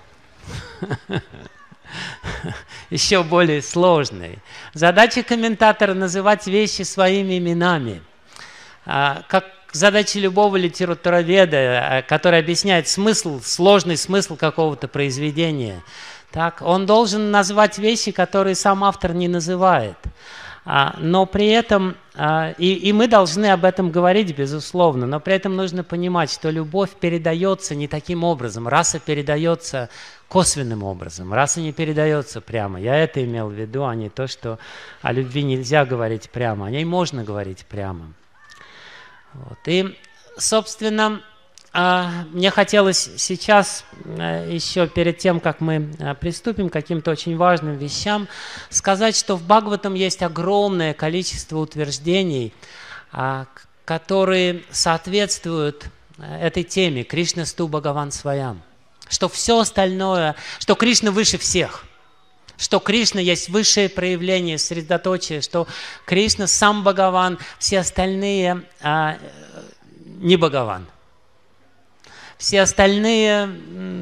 Еще более сложный. Задача комментатора называть вещи своими именами. Как задача любого литературоведа, который объясняет смысл, сложный смысл какого-то произведения. Так, он должен назвать вещи, которые сам автор не называет. Но при этом, и, и мы должны об этом говорить, безусловно, но при этом нужно понимать, что любовь передается не таким образом. Раса передается косвенным образом. Раса не передается прямо. Я это имел в виду, а не то, что о любви нельзя говорить прямо. О ней можно говорить прямо. Вот. И, собственно, мне хотелось сейчас, еще перед тем, как мы приступим к каким-то очень важным вещам, сказать, что в Бхагаватам есть огромное количество утверждений, которые соответствуют этой теме Кришна Сту Бхагаван Сваям. Что все остальное, что Кришна выше всех, что Кришна есть высшее проявление, средоточие, что Кришна сам Бхагаван, все остальные а, не Бхагаван. Все остальные,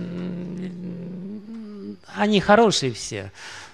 они хорошие все,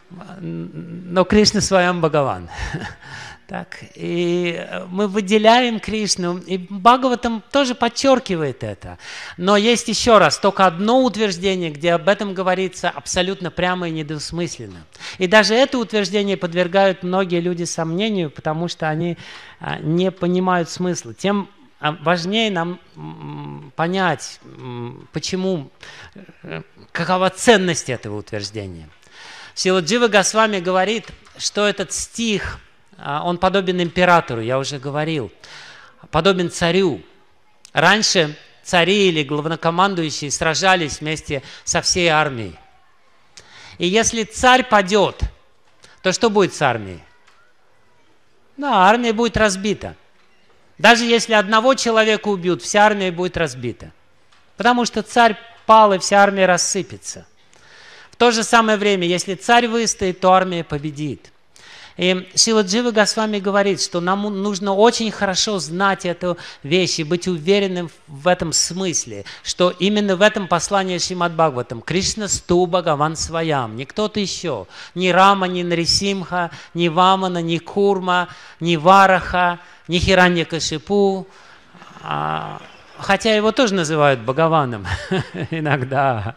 но Кришна Сваям Бхагаван. Так, и мы выделяем Кришну, и Бхагаватам тоже подчеркивает это. Но есть еще раз только одно утверждение, где об этом говорится абсолютно прямо и недвусмысленно. И даже это утверждение подвергают многие люди сомнению, потому что они не понимают смысла. Тем важнее нам понять, почему, какова ценность этого утверждения. Шрила Джива Госвами говорит, что этот стих, он подобен императору, я уже говорил, подобен царю. Раньше цари или главнокомандующие сражались вместе со всей армией. И если царь падет, то что будет с армией? Да, армия будет разбита. Даже если одного человека убьют, вся армия будет разбита. Потому что царь пал, и вся армия рассыпется. В то же самое время, если царь выстоит, то армия победит. И Шрила Джива Госвами говорит, что нам нужно очень хорошо знать эту вещь и быть уверенным в этом смысле, что именно в этом послании Шримад Бхагаватам Кришна Сту Бхагаван Сваям, не кто-то еще, ни Рама, ни Нарисимха, ни Вамана, ни Курма, ни Вараха, ни Хираньякашипу, хотя его тоже называют Бхагаваном иногда,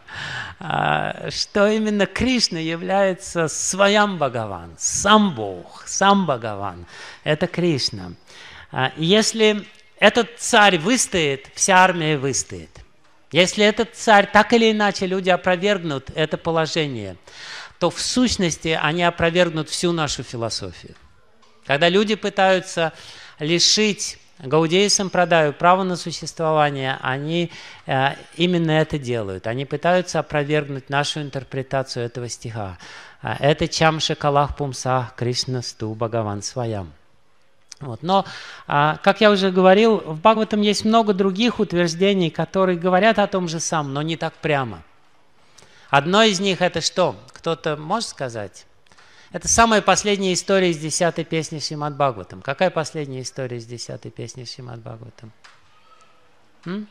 что именно Кришна является Сваям Бхагаван, сам Бог, сам Бхагаван, это Кришна. Если этот царь выстоит, вся армия выстоит. Если этот царь, так или иначе люди опровергнут это положение, то в сущности они опровергнут всю нашу философию. Когда люди пытаются лишить Гаудия Сампрадаю право на существование, они э, именно это делают. Они пытаются опровергнуть нашу интерпретацию этого стиха. Это Чам Шакалах Пумсах Кришна Сту Бхагаван Сваям. Вот. Но, э, как я уже говорил, в Бхагаватам есть много других утверждений, которые говорят о том же самом, но не так прямо. Одно из них это что? Кто-то может сказать? Это самая последняя история из десятой песни Шримад Бхагаватам. Какая последняя история из десятой песни Шримад Бхагаватам? М?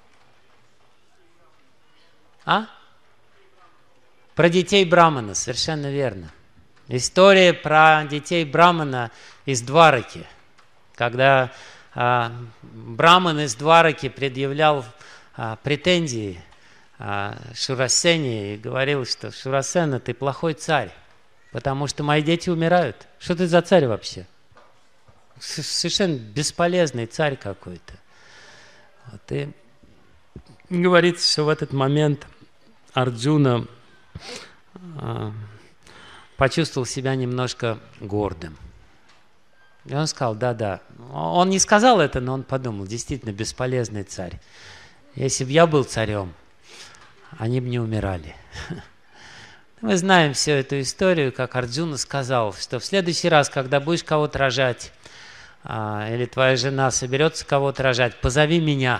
А? Про детей Брамана, совершенно верно. История про детей Брамана из Двараки. Когда а, Браман из Двараки предъявлял а, претензии а, Шурасене и говорил, что Шурасена, ты плохой царь. Потому что мои дети умирают. Что ты за царь вообще? Совершенно бесполезный царь какой-то. Вот. И говорится, что в этот момент Арджуна э, почувствовал себя немножко гордым. И он сказал, да-да. Он не сказал это, но он подумал, действительно бесполезный царь. Если бы я был царем, они бы не умирали. Мы знаем всю эту историю, как Арджуна сказал, что в следующий раз, когда будешь кого-то рожать, или твоя жена соберется кого-то рожать, позови меня.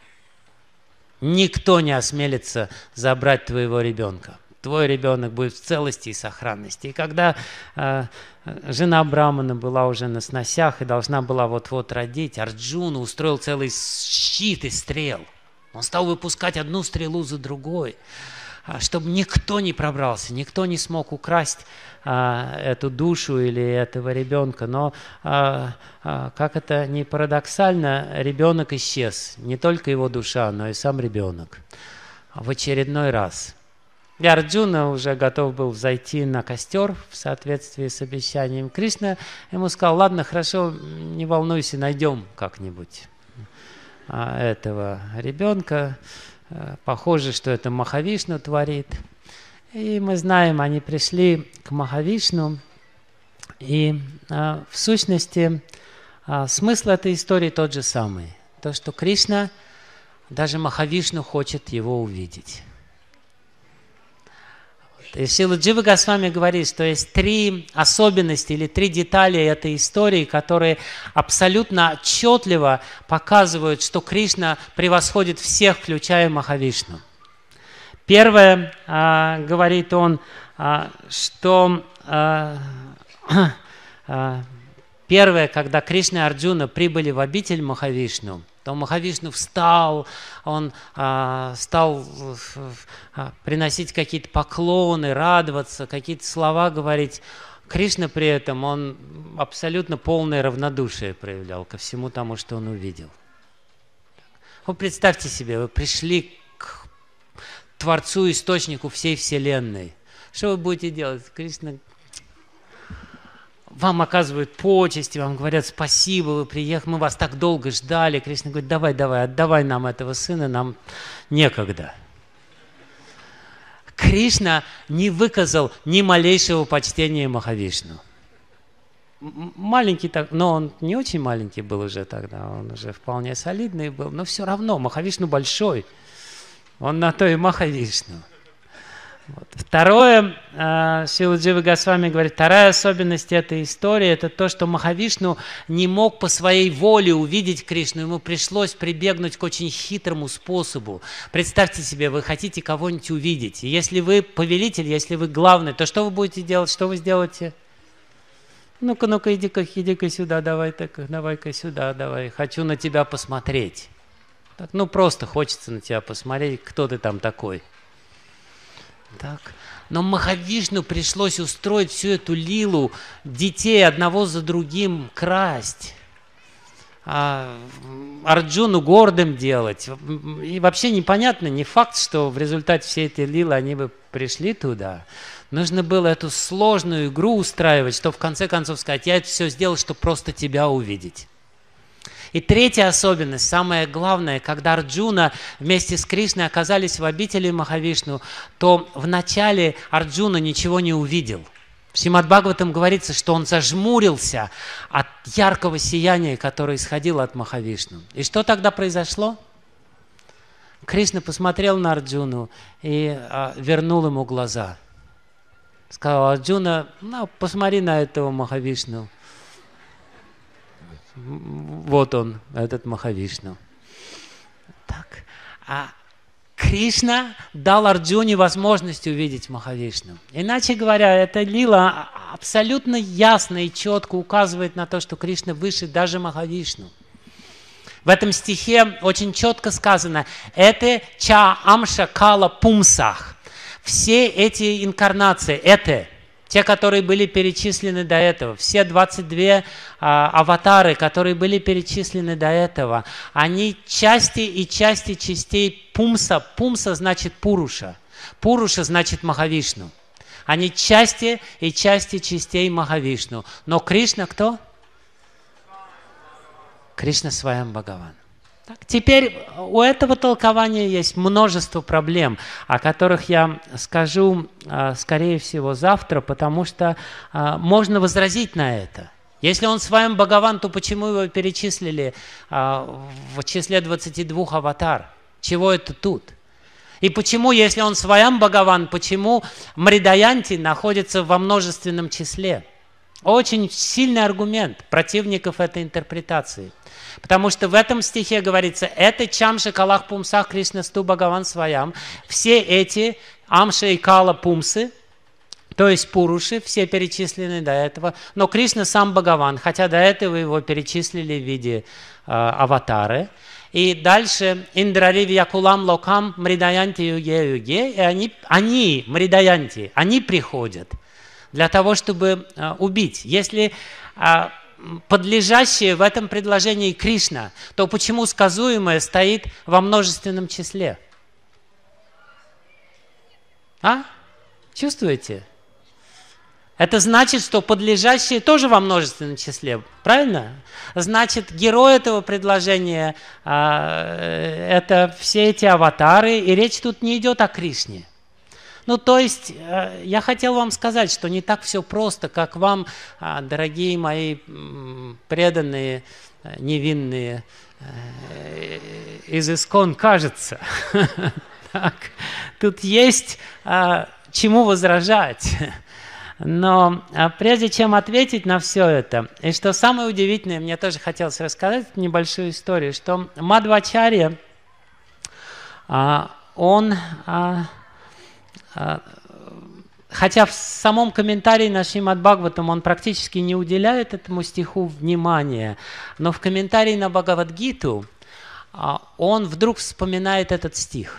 Никто не осмелится забрать твоего ребенка. Твой ребенок будет в целости и сохранности. И когда э, жена Брамана была уже на сносях и должна была вот-вот родить, Арджуна устроил целый щит из стрел. Он стал выпускать одну стрелу за другой, чтобы никто не пробрался, никто не смог украсть а, эту душу или этого ребенка. Но, а, а, как это ни парадоксально, ребенок исчез. Не только его душа, но и сам ребенок. В очередной раз. И Арджуна уже готов был зайти на костер в соответствии с обещанием. Кришна ему сказал: ладно, хорошо, не волнуйся, найдем как-нибудь а, этого ребенка. Похоже, что это Махавишну творит. И мы знаем, они пришли к Махавишну. И а, в сущности а, смысл этой истории тот же самый. То, что Кришна, даже Махавишну хочет его увидеть. И Шрила Джива Госвами говорит, что есть три особенности или три детали этой истории, которые абсолютно отчетливо показывают, что Кришна превосходит всех, включая Махавишну. Первое, а, говорит он, а, что а, а, первое, когда Кришна и Арджуна прибыли в обитель Махавишну, то Махавишну встал, он а, стал а, приносить какие-то поклоны, радоваться, какие-то слова говорить. Кришна при этом, он абсолютно полное равнодушие проявлял ко всему тому, что он увидел. Вот представьте себе, вы пришли к Творцу, Источнику всей Вселенной. Что вы будете делать? Кришна... Вам оказывают почести, вам говорят: спасибо, вы приехали, мы вас так долго ждали. Кришна говорит: давай, давай, отдавай нам этого сына, нам некогда. Кришна не выказал ни малейшего почтения Махавишну. Маленький, но он не очень маленький был уже тогда, он уже вполне солидный был, но все равно Махавишну большой, он на то и Махавишну. Вот. Второе, Шрила Джива Госвами говорит, вторая особенность этой истории, это то, что Махавишну не мог по своей воле увидеть Кришну, ему пришлось прибегнуть к очень хитрому способу. Представьте себе, вы хотите кого-нибудь увидеть, и если вы повелитель, если вы главный, то что вы будете делать, что вы сделаете? Ну-ка, ну-ка, иди-ка, иди-ка сюда, давай, так, давай-ка сюда, давай, хочу на тебя посмотреть. Так, ну, просто хочется на тебя посмотреть, кто ты там такой. Так. Но Махавишну пришлось устроить всю эту лилу, детей одного за другим красть, а Арджуну гордым делать. И вообще непонятно, не факт, что в результате всей этой лилы они бы пришли туда. Нужно было эту сложную игру устраивать, чтобы в конце концов сказать: я это все сделал, чтобы просто тебя увидеть. И третья особенность, самое главное, когда Арджуна вместе с Кришной оказались в обители Махавишну, то вначале Арджуна ничего не увидел. В Шримад Бхагаватам говорится, что он зажмурился от яркого сияния, которое исходило от Махавишну. И что тогда произошло? Кришна посмотрел на Арджуну и а, вернул ему глаза. Сказал: Арджуна, ну, посмотри на этого Махавишну. Вот он, этот Махавишну. Так. А Кришна дал Арджуне возможность увидеть Махавишну. Иначе говоря, эта лила абсолютно ясно и четко указывает на то, что Кришна выше даже Махавишну. В этом стихе очень четко сказано: это ча амша кала пумсах. Все эти инкарнации, это те, которые были перечислены до этого, все двадцать две а, аватары, которые были перечислены до этого, они части и части частей пумса. Пумса значит Пуруша. Пуруша значит Махавишну. Они части и части частей Махавишну. Но Кришна кто? Кришна Сваям Бхагаван. Так, теперь у этого толкования есть множество проблем, о которых я скажу, скорее всего, завтра, потому что можно возразить на это. Если он Сваям Бхагаван, то почему его перечислили в числе двадцати двух аватар? Чего это тут? И почему, если он Сваям Бхагаван, почему Мридаянти находится во множественном числе? Очень сильный аргумент противников этой интерпретации. Потому что в этом стихе говорится, это Чамша Калах Пумсах Кришнасту Бхагаван Сваям. Все эти Амша и Кала Пумсы, то есть Пуруши, все перечислены до этого. Но Кришна сам Бхагаван, хотя до этого его перечислили в виде э, аватары. И дальше Индрари Вьякулам Локам Мридаянти Юге Юге. И они, они, Мридаянти, они приходят для того, чтобы э, убить. Если э, подлежащее в этом предложении Кришна, то почему сказуемое стоит во множественном числе? А? Чувствуете? Это значит, что подлежащие тоже во множественном числе, правильно? Значит, герой этого предложения э, это все эти аватары, и речь тут не идет о Кришне. Ну, то есть, э, я хотел вам сказать, что не так все просто, как вам, э, дорогие мои э, преданные, э, невинные, э, из Искон кажется. Тут есть э, чему возражать. Но прежде чем ответить на все это, и что самое удивительное, мне тоже хотелось рассказать небольшую историю, что Мадхвачарья, он, хотя в самом комментарии на Шримад Бхагаватам он практически не уделяет этому стиху внимания, но в комментарии на Бхагавад-гиту он вдруг вспоминает этот стих,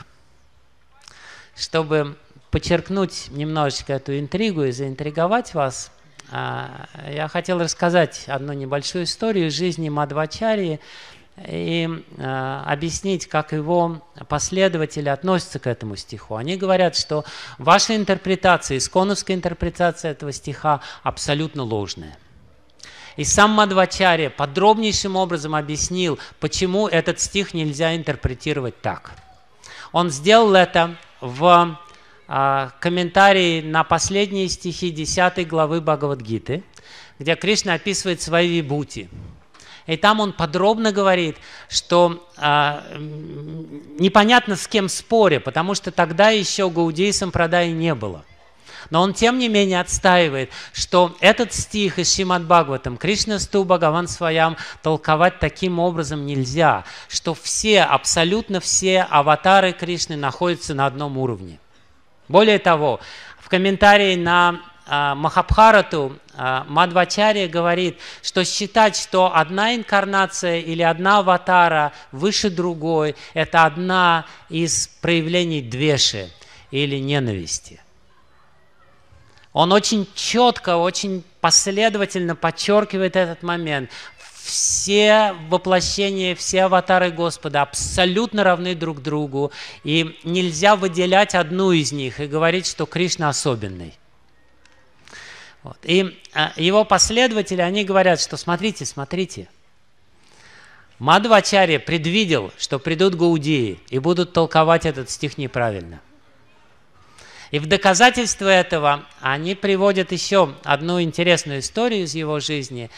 чтобы подчеркнуть немножечко эту интригу и заинтриговать вас, я хотел рассказать одну небольшую историю жизни Мадхвачарьи и объяснить, как его последователи относятся к этому стиху. Они говорят, что ваша интерпретация, исконовская интерпретация этого стиха абсолютно ложная. И сам Мадхвачарья подробнейшим образом объяснил, почему этот стих нельзя интерпретировать так. Он сделал это в комментарий на последние стихи десятой главы Бхагавад-гиты, где Кришна описывает свои вибхути. И там он подробно говорит, что а, непонятно с кем споря, потому что тогда еще Гаудии Сампрадаи не было. Но он тем не менее отстаивает, что этот стих из Шримад Бхагаватам Кришнасту Бхагаван Сваям толковать таким образом нельзя, что все, абсолютно все аватары Кришны находятся на одном уровне. Более того, в комментарии на э, Махабхарату э, Мадхвачарья говорит, что считать, что одна инкарнация или одна аватара выше другой, это одна из проявлений двеши или ненависти. Он очень четко, очень последовательно подчеркивает этот момент. Все воплощения, все аватары Господа абсолютно равны друг другу, и нельзя выделять одну из них и говорить, что Кришна особенный. Вот. И а, его последователи, они говорят, что смотрите, смотрите, Мадхвачарья предвидел, что придут гаудии и будут толковать этот стих неправильно. И в доказательство этого они приводят еще одну интересную историю из его жизни.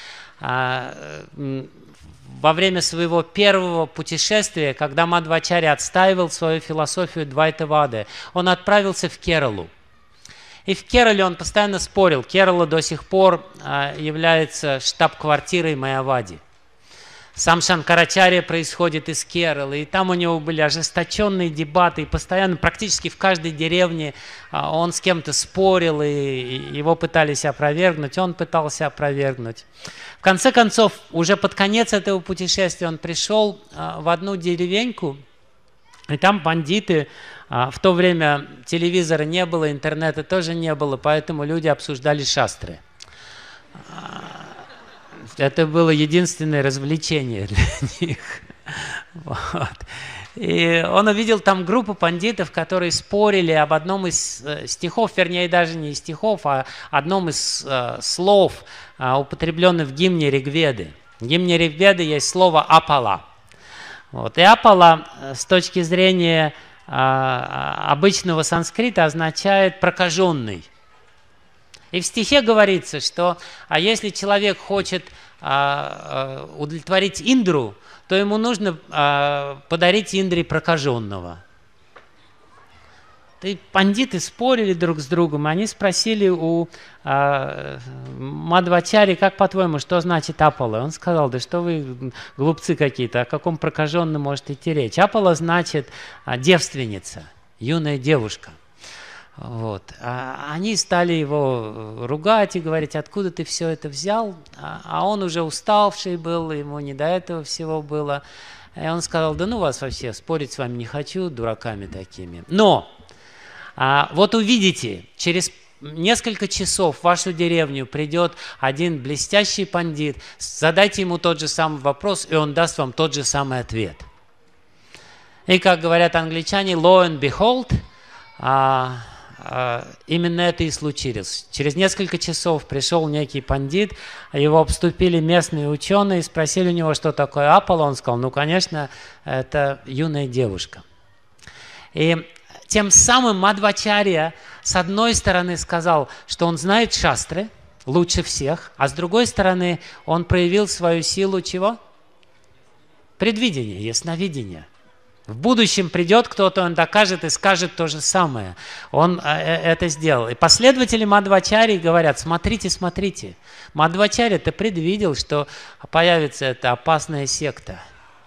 Во время своего первого путешествия, когда Мадхвачарья отстаивал свою философию Двайтавады, он отправился в Кералу. И в Керале он постоянно спорил. Керала до сих пор является штаб-квартирой Майявади. Сам Шанкарачарья происходит из Кералы, и там у него были ожесточенные дебаты, и постоянно, практически в каждой деревне он с кем-то спорил, и его пытались опровергнуть, он пытался опровергнуть. В конце концов, уже под конец этого путешествия он пришел в одну деревеньку, и там бандиты, в то время телевизора не было, интернета тоже не было, поэтому люди обсуждали шастры. Это было единственное развлечение для них. Вот. И он увидел там группу пандитов, которые спорили об одном из стихов, вернее, даже не стихов, а одном из э, слов, э, употребленных в гимне Ригведы. В гимне Ригведы есть слово «апала». Вот. И «апала» с точки зрения э, обычного санскрита означает «прокаженный». И в стихе говорится, что а если человек хочет а, а, удовлетворить Индру, то ему нужно а, подарить Индре прокаженного. и пандиты спорили друг с другом, они спросили у э, Мадхвачарьи, как по-твоему, что значит Апала? Он сказал, да что вы глупцы какие-то, о каком прокаженном может идти речь? Апала значит э, девственница, юная девушка. Вот. А они стали его ругать и говорить, откуда ты все это взял? А, а он уже уставший был, ему не до этого всего было. И он сказал, да ну вас вообще, спорить с вами не хочу, дураками такими. Но а, вот увидите, через несколько часов в вашу деревню придет один блестящий пандит, задайте ему тот же самый вопрос, и он даст вам тот же самый ответ. И как говорят англичане, lo and behold, а, а, именно это и случилось. Через несколько часов пришел некий пандит, его обступили местные ученые, спросили у него, что такое Апала, он сказал, ну, конечно, это юная девушка. И тем самым Мадхвачарья с одной стороны сказал, что он знает шастры лучше всех, а с другой стороны он проявил свою силу чего? Предвидения, ясновидения. В будущем придет кто-то, он докажет и скажет то же самое. Он э, это сделал. И последователи Мадхвачарьи говорят, смотрите, смотрите. Мадхвачарья-то предвидел, что появится эта опасная секта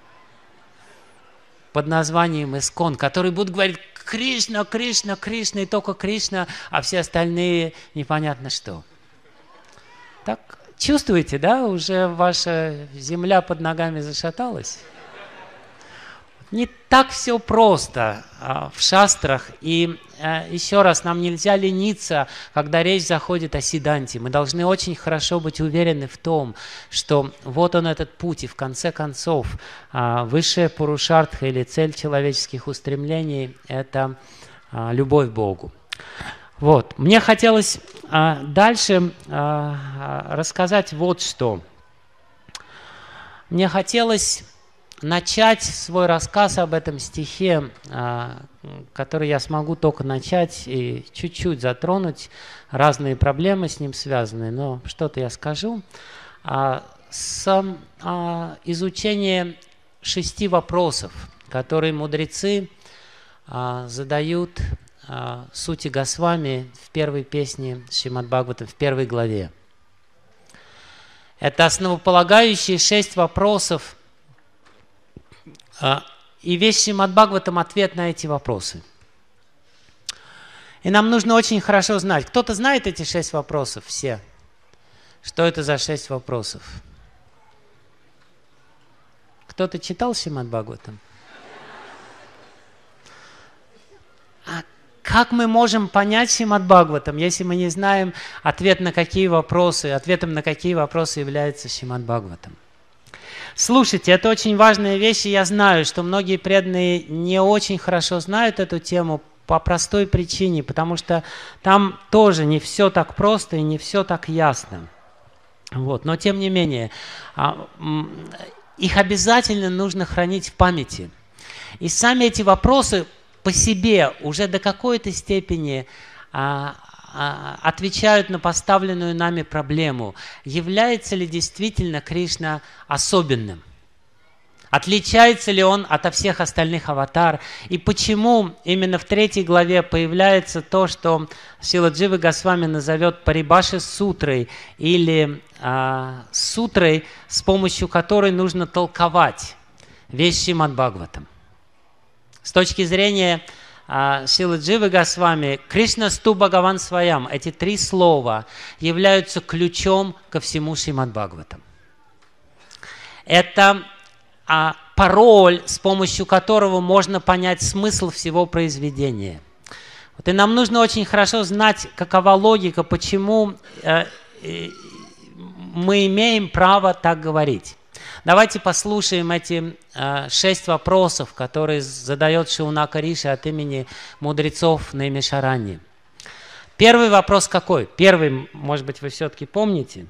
под названием Искон, которые будут говорить Кришна, Кришна, Кришна, и только Кришна, а все остальные непонятно что. Так, чувствуете, да, уже ваша земля под ногами зашаталась? Не так все просто а, в шастрах. И а, еще раз, нам нельзя лениться, когда речь заходит о Сиддханте. Мы должны очень хорошо быть уверены в том, что вот он этот путь, и в конце концов а, высшая пурушартха или цель человеческих устремлений – это а, любовь к Богу. Вот. Мне хотелось а, дальше а, рассказать вот что. Мне хотелось начать свой рассказ об этом стихе, который я смогу только начать и чуть-чуть затронуть, разные проблемы с ним связаны, но что-то я скажу, с изучения шести вопросов, которые мудрецы задают Сути Госвами в первой песне Шримад Бхагаватам, в первой главе. Это основополагающие шесть вопросов, и весь Шримад Бхагаватам ответ на эти вопросы. И нам нужно очень хорошо знать. Кто-то знает эти шесть вопросов? Все. Что это за шесть вопросов? Кто-то читал Шримад Бхагаватам? А как мы можем понять Шримад Бхагаватам, если мы не знаем ответ на какие вопросы, ответом на какие вопросы является Шримад Бхагаватам? Слушайте, это очень важная вещь, и я знаю, что многие преданные не очень хорошо знают эту тему по простой причине, потому что там тоже не все так просто и не все так ясно. Вот. Но тем не менее, их обязательно нужно хранить в памяти. И сами эти вопросы по себе уже до какой-то степени отвечают на поставленную нами проблему. Является ли действительно Кришна особенным? Отличается ли он от всех остальных аватар? И почему именно в третьей главе появляется то, что Шрила Джива Госвами назовет Парибаши сутрой, или а, сутрой, с помощью которой нужно толковать весь Шримад Бхагаватам. С точки зрения Шрилы Дживы Госвами, Кришна Сту Бхагаван Сваям, эти три слова являются ключом ко всему Шримад Бхагаватам. Это а, пароль, с помощью которого можно понять смысл всего произведения. Вот, и нам нужно очень хорошо знать, какова логика, почему э, э, мы имеем право так говорить. Давайте послушаем эти э, шесть вопросов, которые задает Шаунака Риши от имени мудрецов Наймишараньи. Первый вопрос какой? Первый, может быть, вы все-таки помните?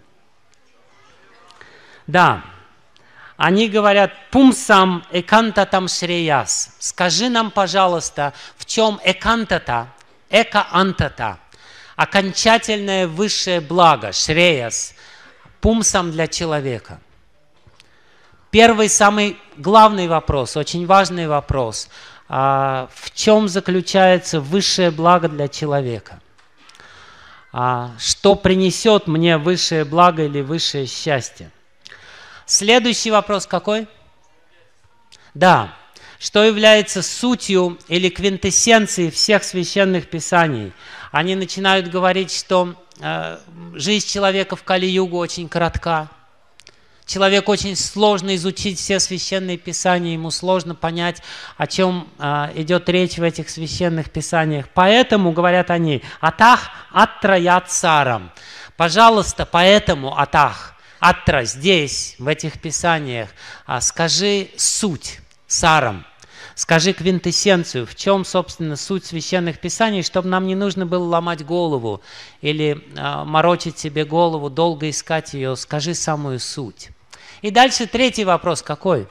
Да. Они говорят, пумсам экантатам шреяс. Скажи нам, пожалуйста, в чем экантата, эка-антата, окончательное высшее благо, шреяс, пумсам для человека. Первый, самый главный вопрос, очень важный вопрос. а, в чем заключается высшее благо для человека. А, что принесет мне высшее благо или высшее счастье? Следующий вопрос какой? Да. Что является сутью или квинтэссенцией всех священных писаний? Они начинают говорить, что э, жизнь человека в Кали-югу очень коротка. Человеку очень сложно изучить все священные писания, ему сложно понять, о чем э, идет речь в этих священных писаниях. Поэтому, говорят они, «Атах аттра царам». Пожалуйста, поэтому, Атах, аттра, здесь, в этих писаниях, э, скажи суть сарам. Скажи квинтэссенцию, в чем, собственно, суть священных писаний, чтобы нам не нужно было ломать голову или э, морочить себе голову, долго искать ее. Скажи самую суть. И дальше третий вопрос какой?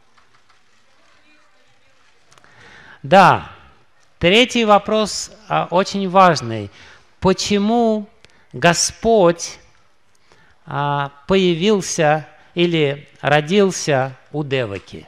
Да, третий вопрос э, очень важный. Почему Господь э, появился или родился у Деваки?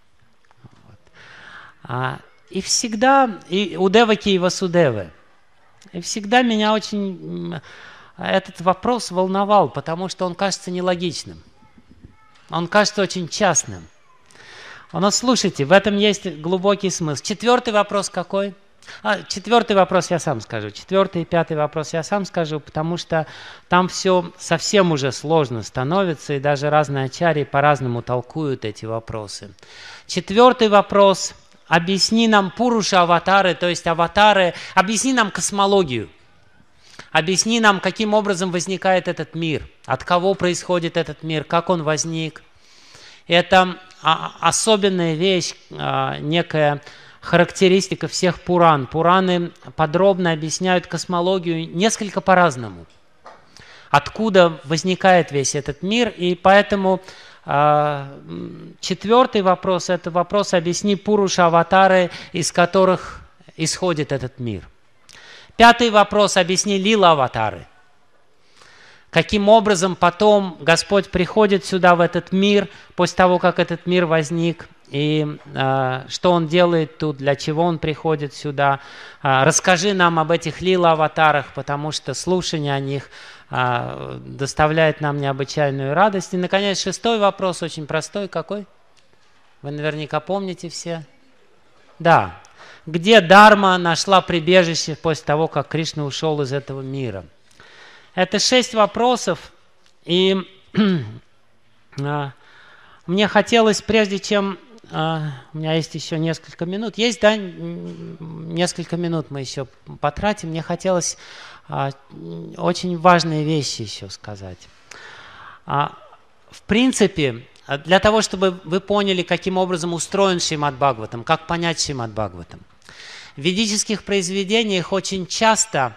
А, и всегда, и у Деваки и Васудевы, и всегда меня очень этот вопрос волновал, потому что он кажется нелогичным. Он кажется очень частным. Но слушайте, в этом есть глубокий смысл. Четвертый вопрос какой? А, четвертый вопрос я сам скажу. Четвертый и пятый вопрос я сам скажу, потому что там все совсем уже сложно становится, и даже разные ачарьи по-разному толкуют эти вопросы. Четвертый вопрос. Объясни нам Пуруша аватары, то есть аватары, объясни нам космологию. Объясни нам, каким образом возникает этот мир, от кого происходит этот мир, как он возник. Это особенная вещь, некая характеристика всех Пуран. Пураны подробно объясняют космологию несколько по-разному. Откуда возникает весь этот мир, и поэтому... Четвертый вопрос – это вопрос «Объясни Пуруша аватары, из которых исходит этот мир». Пятый вопрос «Объясни Лила аватары». Каким образом потом Господь приходит сюда, в этот мир, после того, как этот мир возник, и э, что Он делает тут, для чего Он приходит сюда. Э, расскажи нам об этих Лила аватарах, потому что слушание о них доставляет нам необычайную радость. И, наконец, шестой вопрос, очень простой. Какой? Вы наверняка помните все. Да. Где Дharma нашла прибежище после того, как Кришна ушел из этого мира? Это шесть вопросов. И мне хотелось, прежде чем... У меня есть еще несколько минут. Есть, да? Несколько минут мы еще потратим. Мне хотелось... очень важные вещи еще сказать. В принципе, для того, чтобы вы поняли, каким образом устроен Шримад Бхагаватам, как понять Шримад Бхагаватам, в ведических произведениях очень часто,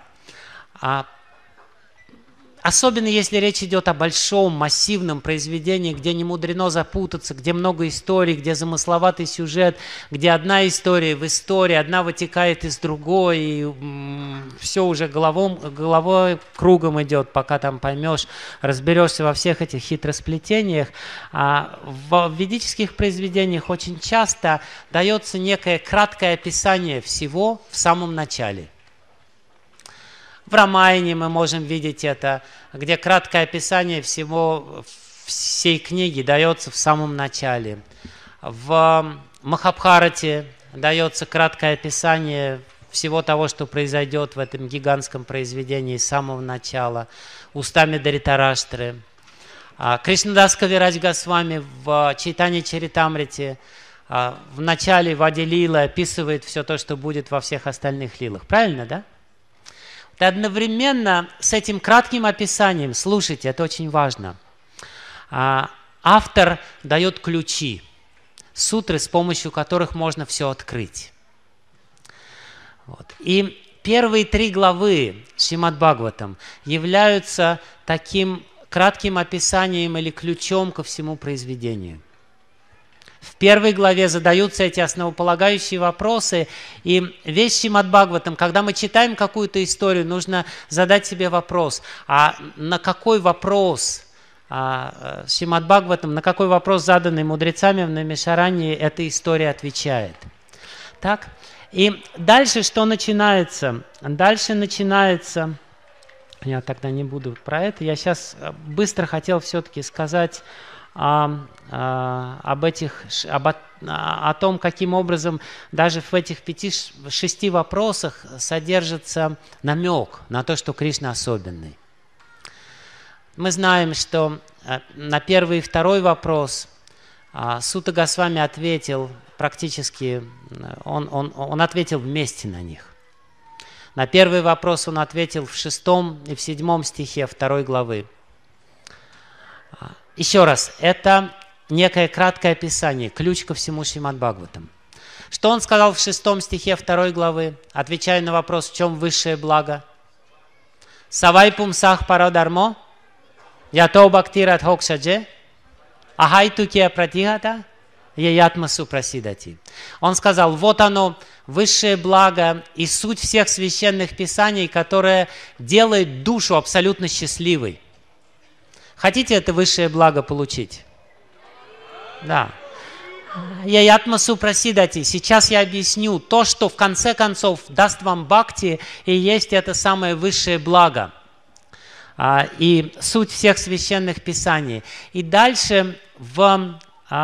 особенно если речь идет о большом, массивном произведении, где не мудрено запутаться, где много историй, где замысловатый сюжет, где одна история в истории, одна вытекает из другой, и м, все уже головом, головой кругом идет, пока там поймешь, разберешься во всех этих хитросплетениях. А в ведических произведениях очень часто дается некое краткое описание всего в самом начале. В Рамаяне мы можем видеть это, где краткое описание всего, всей книги дается в самом начале. В Махабхарате дается краткое описание всего того, что произойдет в этом гигантском произведении с самого начала, устами Даритараштры. Кришнадас Кавирадж Госвами в Чайтанья Чаритамрите в начале Вади Лилы описывает все то, что будет во всех остальных лилах. Правильно, да? И одновременно с этим кратким описанием, слушайте, это очень важно, автор дает ключи, сутры, с помощью которых можно все открыть. Вот. И первые три главы Шримад Бхагаватам являются таким кратким описанием или ключом ко всему произведению. В первой главе задаются эти основополагающие вопросы, и весь Шримад Бхагаватам, когда мы читаем какую-то историю, нужно задать себе вопрос, а на какой вопрос а, Шримад Бхагаватам, на какой вопрос, заданный мудрецами в Намишаранье, эта история отвечает. Так? И дальше что начинается? Дальше начинается... Я тогда не буду про это. Я сейчас быстро хотел все-таки сказать о, о, об этих, об, о том, каким образом даже в этих пяти-шести вопросах содержится намек на то, что Кришна особенный. Мы знаем, что на первый и второй вопрос Сута Госвами ответил практически, он, он, он ответил вместе на них. На первый вопрос он ответил в шестом и в седьмом стихе второй главы. Еще раз, это некое краткое описание, ключ ко всему Шримад Бхагаватам. Что он сказал в шестом стихе второй главы, отвечая на вопрос, в чем высшее благо? Савай пумсах парадармо, ято бхактират хокшадже, ахайтукия пратихата, яятмасу прасидати. Он сказал, вот оно, высшее благо и суть всех священных писаний, которое делает душу абсолютно счастливой. Хотите это высшее благо получить? Да. Яятмасу прасидати. Сейчас я объясню то, что в конце концов даст вам бхакти, и есть это самое высшее благо. И суть всех священных писаний. И дальше в...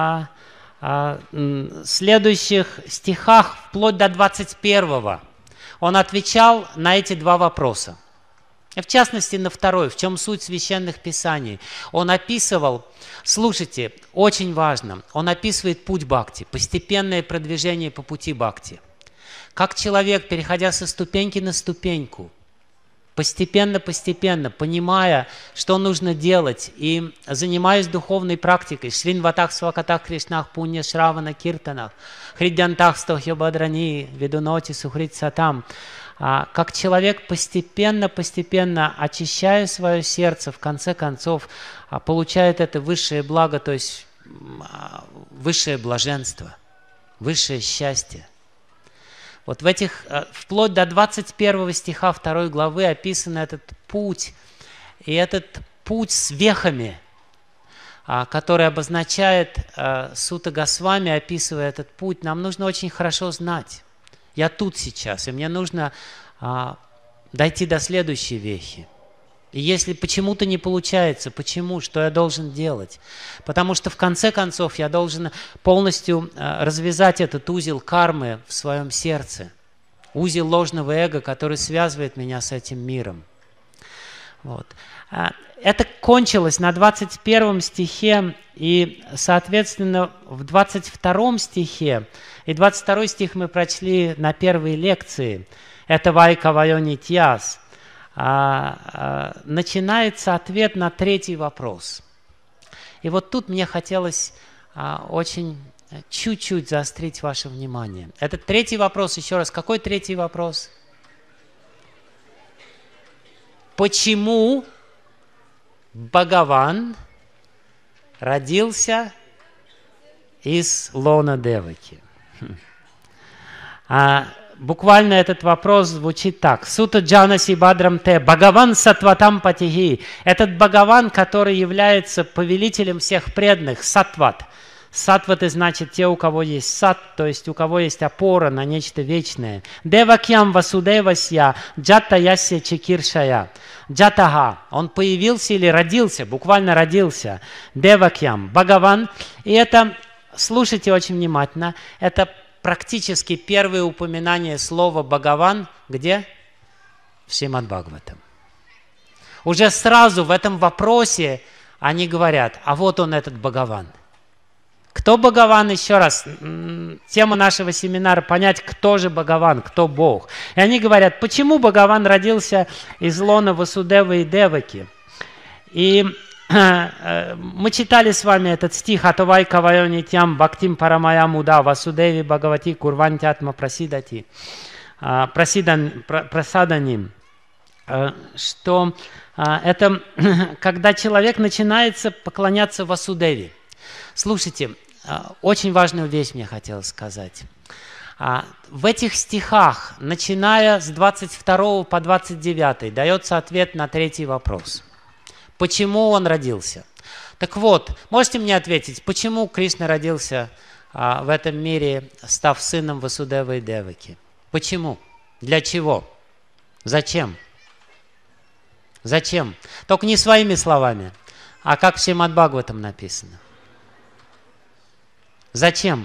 в следующих стихах, вплоть до двадцать первого, он отвечал на эти два вопроса. В частности, на второй, в чем суть священных писаний. Он описывал, слушайте, очень важно, он описывает путь бхакти, постепенное продвижение по пути бхакти. Как человек, переходя со ступеньки на ступеньку, постепенно-постепенно, понимая, что нужно делать, и занимаясь духовной практикой, шринватах свакатах кришнах пунья шравана киртанах, хридьянтах стохьябадрани ведуноти сухрит сатам, как человек постепенно-постепенно, очищая свое сердце, в конце концов, получает это высшее благо, то есть высшее блаженство, высшее счастье. Вот в этих, вплоть до двадцать первого стиха второй главы описан этот путь, и этот путь с вехами, который обозначает Сута Госвами, описывая этот путь, нам нужно очень хорошо знать. Я тут сейчас, и мне нужно дойти до следующей вехи. И если почему-то не получается, почему, что я должен делать? Потому что в конце концов я должен полностью развязать этот узел кармы в своем сердце. Узел ложного эго, который связывает меня с этим миром. Вот. Это кончилось на двадцать первом стихе, и, соответственно, в двадцать втором стихе, и двадцать второй стих мы прочли на первой лекции, это Вайка Вайонитьяс, А, а, начинается ответ на третий вопрос. И вот тут мне хотелось а, очень чуть-чуть заострить ваше внимание. Этот третий вопрос, еще раз, какой третий вопрос? Почему Бхагаван родился из лона Деваки? А, Буквально этот вопрос звучит так. Сута Джанаси Бадрам Те, Бхагаван Сатватам Патихи. Этот Бхагаван, который является повелителем всех преданных, Сатват. Сатваты значит те, у кого есть сат, то есть у кого есть опора на нечто вечное. Девакьям Васудевасья, Джата Ясья Чекиршая. Джатага, он появился или родился, буквально родился. Девакьям, Бхагаван. И это, слушайте очень внимательно, это практически первое упоминание слова «Бхагаван» где? В Шримад Бхагаватам. Уже сразу в этом вопросе они говорят, а вот он этот Бхагаван. Кто Бхагаван? Еще раз, тема нашего семинара – понять, кто же Бхагаван, кто Бог. И они говорят, почему Бхагаван родился из лона Васудевы и Деваки? И мы читали с вами этот стих «Атовай кавайонитям бхактим парамая муда васудеви бхагавати курвантятма прасидати» прасаданим, что это когда человек начинается поклоняться Васудеве. Слушайте, очень важную вещь мне хотелось сказать. В этих стихах, начиная с двадцать второго по двадцать девятый, дается ответ на третий вопрос. Почему он родился? Так вот, можете мне ответить, почему Кришна родился а, в этом мире, став сыном Васудевы и Деваки. Почему? Для чего? Зачем? Зачем? Только не своими словами, а как в Шримад Бхагаватам написано. Зачем?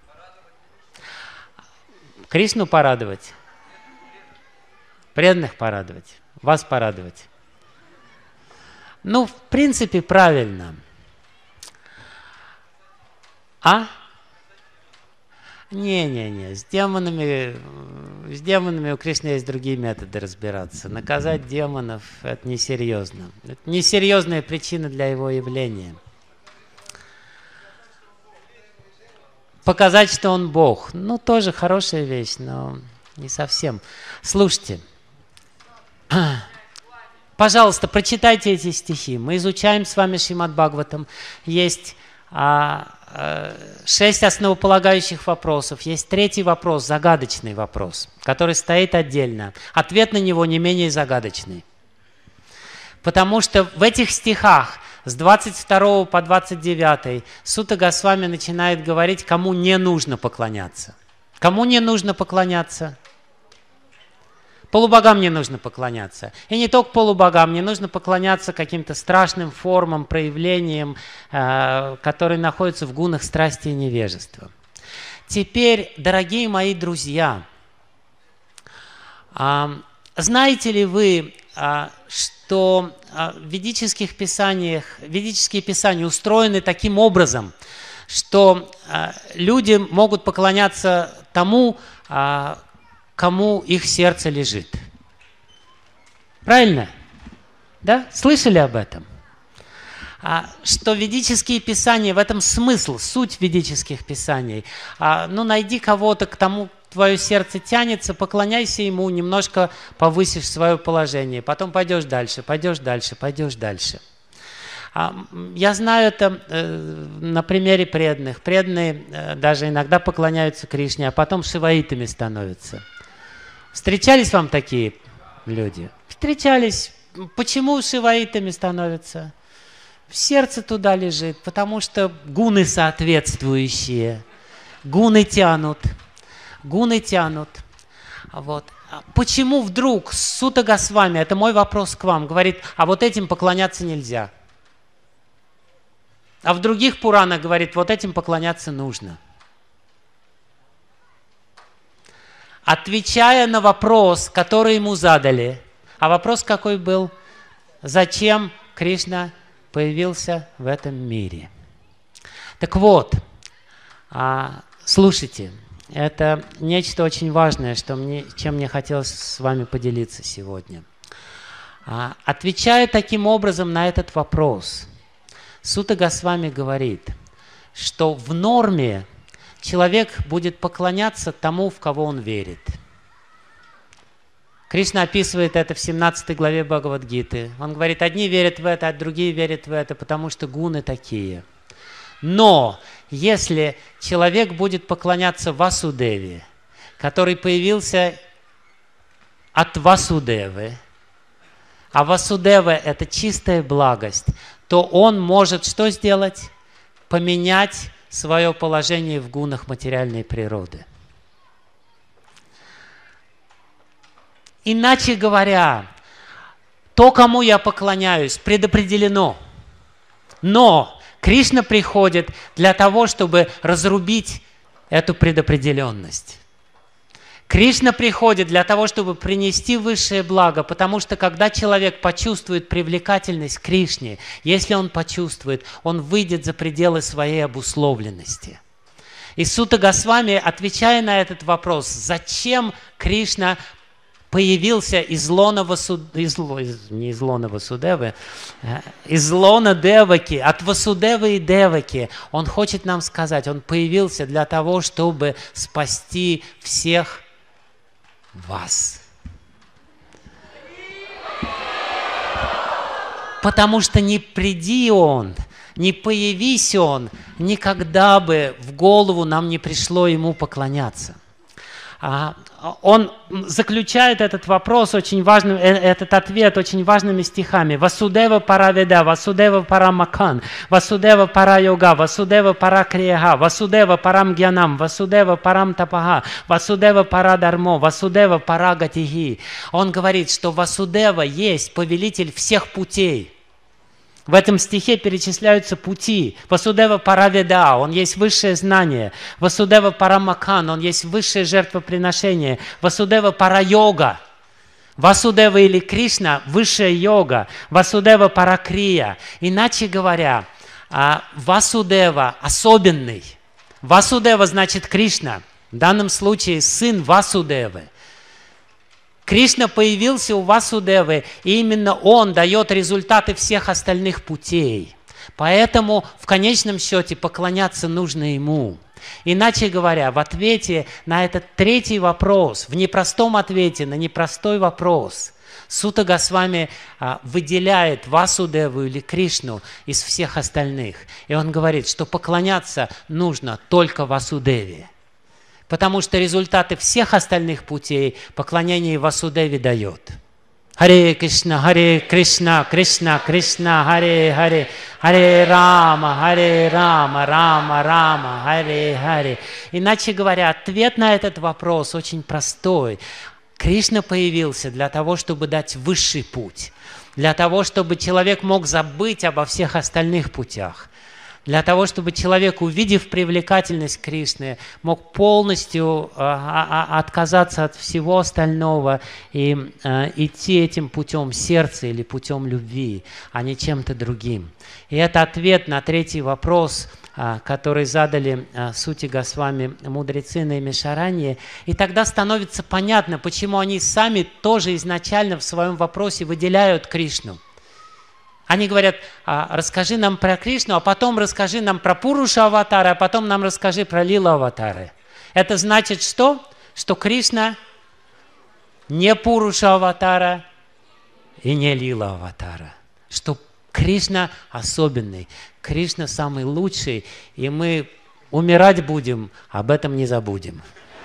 Кришну порадовать, преданных порадовать, вас порадовать. Ну, в принципе, правильно. А? Не-не-не, с демонами, с демонами у Кришны есть другие методы разбираться. Наказать демонов – это несерьезно. Это несерьезная причина для его явления. Показать, что он Бог. Ну, тоже хорошая вещь, но не совсем. Слушайте. Пожалуйста, прочитайте эти стихи. Мы изучаем с вами Шримад Бхагаватам. Есть а, а, шесть основополагающих вопросов. Есть третий вопрос, загадочный вопрос, который стоит отдельно. Ответ на него не менее загадочный. Потому что в этих стихах с двадцать второго по двадцать девятый Сута Госвами начинает говорить, кому не нужно поклоняться. Кому не нужно поклоняться? Полубогам не нужно поклоняться. И не только полубогам, не нужно поклоняться каким-то страшным формам, проявлениям, э, которые находятся в гунах страсти и невежества. Теперь, дорогие мои друзья, э, знаете ли вы, э, что э, в ведических писаниях, ведические писания устроены таким образом, что э, люди могут поклоняться тому, э, кому их сердце лежит. Правильно? Да? Слышали об этом? А, что ведические писания, в этом смысл, суть ведических писаний. А, ну, найди кого-то, к тому твое сердце тянется, поклоняйся ему, немножко повысишь свое положение. Потом пойдешь дальше, пойдешь дальше, пойдешь дальше. А, я знаю это э, на примере преданных. Преданные э, даже иногда поклоняются Кришне, а потом шиваитами становятся. Встречались вам такие люди? Встречались. Почему шиваитами становятся? Сердце туда лежит, потому что гуны соответствующие. Гуны тянут. Гуны тянут. Вот. Почему вдруг Сута Госвами, это мой вопрос к вам, говорит, а вот этим поклоняться нельзя? А в других Пуранах говорит, вот этим поклоняться нужно. Отвечая на вопрос, который ему задали, а вопрос какой был? Зачем Кришна появился в этом мире? Так вот, слушайте, это нечто очень важное, что мне, чем мне хотелось с вами поделиться сегодня. Отвечая таким образом на этот вопрос, Сута Госвами говорит, что в норме человек будет поклоняться тому, в кого он верит. Кришна описывает это в семнадцатой главе Бхагавад-гиты. Он говорит, одни верят в это, а другие верят в это, потому что гуны такие. Но если человек будет поклоняться Васудеве, который появился от Васудевы, а Васудева – это чистая благость, то он может что сделать? Поменять свое положение в гунах материальной природы. Иначе говоря, то, кому я поклоняюсь, предопределено. Но Кришна приходит для того, чтобы разрубить эту предопределенность. Кришна приходит для того, чтобы принести высшее благо, потому что когда человек почувствует привлекательность Кришне, если он почувствует, он выйдет за пределы своей обусловленности. И Сута Госвами, отвечая на этот вопрос, зачем Кришна появился из лона Васудевы, из, из, не из лона Васудевы, из лона Деваки, от Васудевы и Деваки, он хочет нам сказать, он появился для того, чтобы спасти всех вас. Потому что не приди он, не появись он, никогда бы в голову нам не пришло ему поклоняться. А он заключает этот вопрос очень важным, этот ответ очень важными стихами. Васудева параведа, Васудева парамакан, Васудева парайога, Васудева паракриега, Васудева парамгьянам, Васудева парамтапага, Васудева парадармо, Васудева парагатиги. Он говорит, что Васудева есть повелитель всех путей. В этом стихе перечисляются пути. Васудева Параведа, он есть высшее знание. Васудева Парамакан, он есть высшее жертвоприношение. Васудева Парайога. Васудева или Кришна – высшая йога. Васудева Паракрия. Иначе говоря, Васудева – особенный. Васудева значит Кришна. В данном случае сын Васудевы. Кришна появился у Васудевы, и именно он дает результаты всех остальных путей. Поэтому в конечном счете поклоняться нужно ему. Иначе говоря, в ответе на этот третий вопрос, в непростом ответе на непростой вопрос, Сута Госвами а, выделяет Васудеву или Кришну из всех остальных. И он говорит, что поклоняться нужно только Васудеве. Потому что результаты всех остальных путей поклонение Васудеве дает. Харе Кришна, Харе Кришна, Кришна, Кришна, Харе Харе, Харе Рама, Харе Рама, Рама, Рама, Харе Харе. Иначе говоря, ответ на этот вопрос очень простой. Кришна появился для того, чтобы дать высший путь. Для того, чтобы человек мог забыть обо всех остальных путях. Для того, чтобы человек, увидев привлекательность Кришны, мог полностью э, отказаться от всего остального и э, идти этим путем сердца или путем любви, а не чем-то другим. И это ответ на третий вопрос, э, который задали э, Сути Госвами мудрецы на Наймишаранье. И тогда становится понятно, почему они сами тоже изначально в своем вопросе выделяют Кришну. Они говорят, расскажи нам про Кришну, а потом расскажи нам про Пуруша аватара, а потом нам расскажи про Лила аватары. Это значит что? Что Кришна не Пуруша аватара и не Лила аватара. Что Кришна особенный, Кришна самый лучший, и мы умирать будем, об этом не забудем.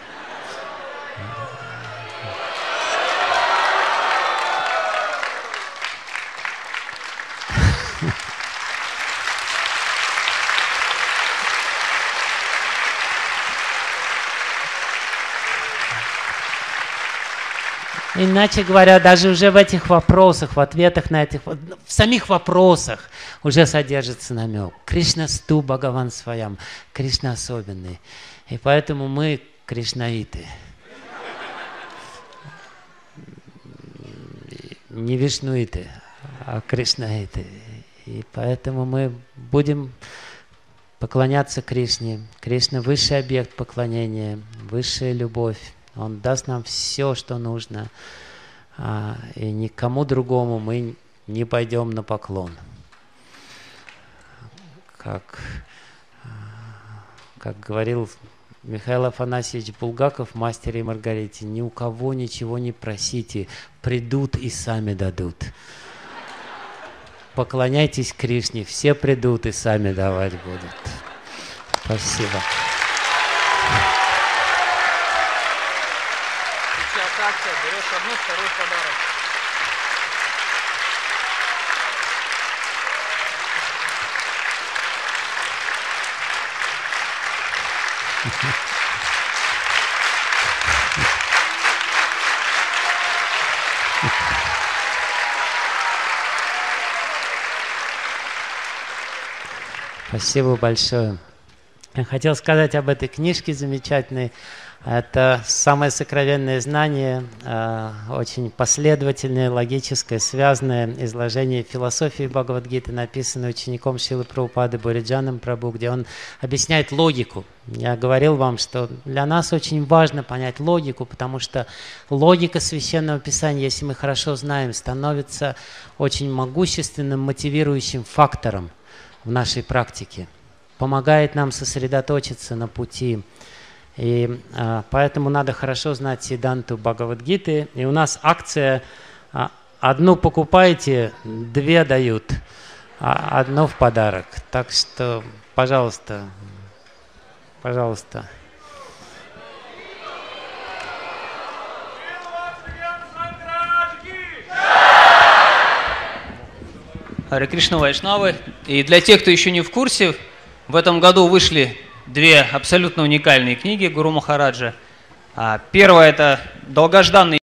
Иначе говоря, даже уже в этих вопросах, в ответах на этих, в самих вопросах уже содержится намек. Кришна сту Бхагаван Сваям, Кришна особенный. И поэтому мы кришнаиты. Не вишнуиты, а кришнаиты. И поэтому мы будем поклоняться Кришне. Кришна – высший объект поклонения, высшая любовь. Он даст нам все, что нужно, и никому другому мы не пойдем на поклон. Как, как говорил Михаил Афанасьевич Булгаков в «Мастере и Маргарите», ни у кого ничего не просите, придут и сами дадут. Поклоняйтесь Кришне, все придут и сами давать будут. Спасибо. Берешь одну, второй подарок. Спасибо большое. Я хотел сказать об этой книжке замечательной. Это самое сокровенное знание, очень последовательное, логическое, связанное изложение философии Бхагавад-гиты, написанное учеником Шрилы Прабхупады Бориджаном Прабху, где он объясняет логику. Я говорил вам, что для нас очень важно понять логику, потому что логика Священного Писания, если мы хорошо знаем, становится очень могущественным мотивирующим фактором в нашей практике, помогает нам сосредоточиться на пути. И а, поэтому надо хорошо знать Сиддханту Бхагавад-гиты. И у нас акция а, одну покупаете, две дают, а одну в подарок. Так что, пожалуйста, пожалуйста. Харе Кришна, Вайшнавы. И для тех, кто еще не в курсе, в этом году вышли две абсолютно уникальные книги Гуру Махараджа. Первая – это долгожданный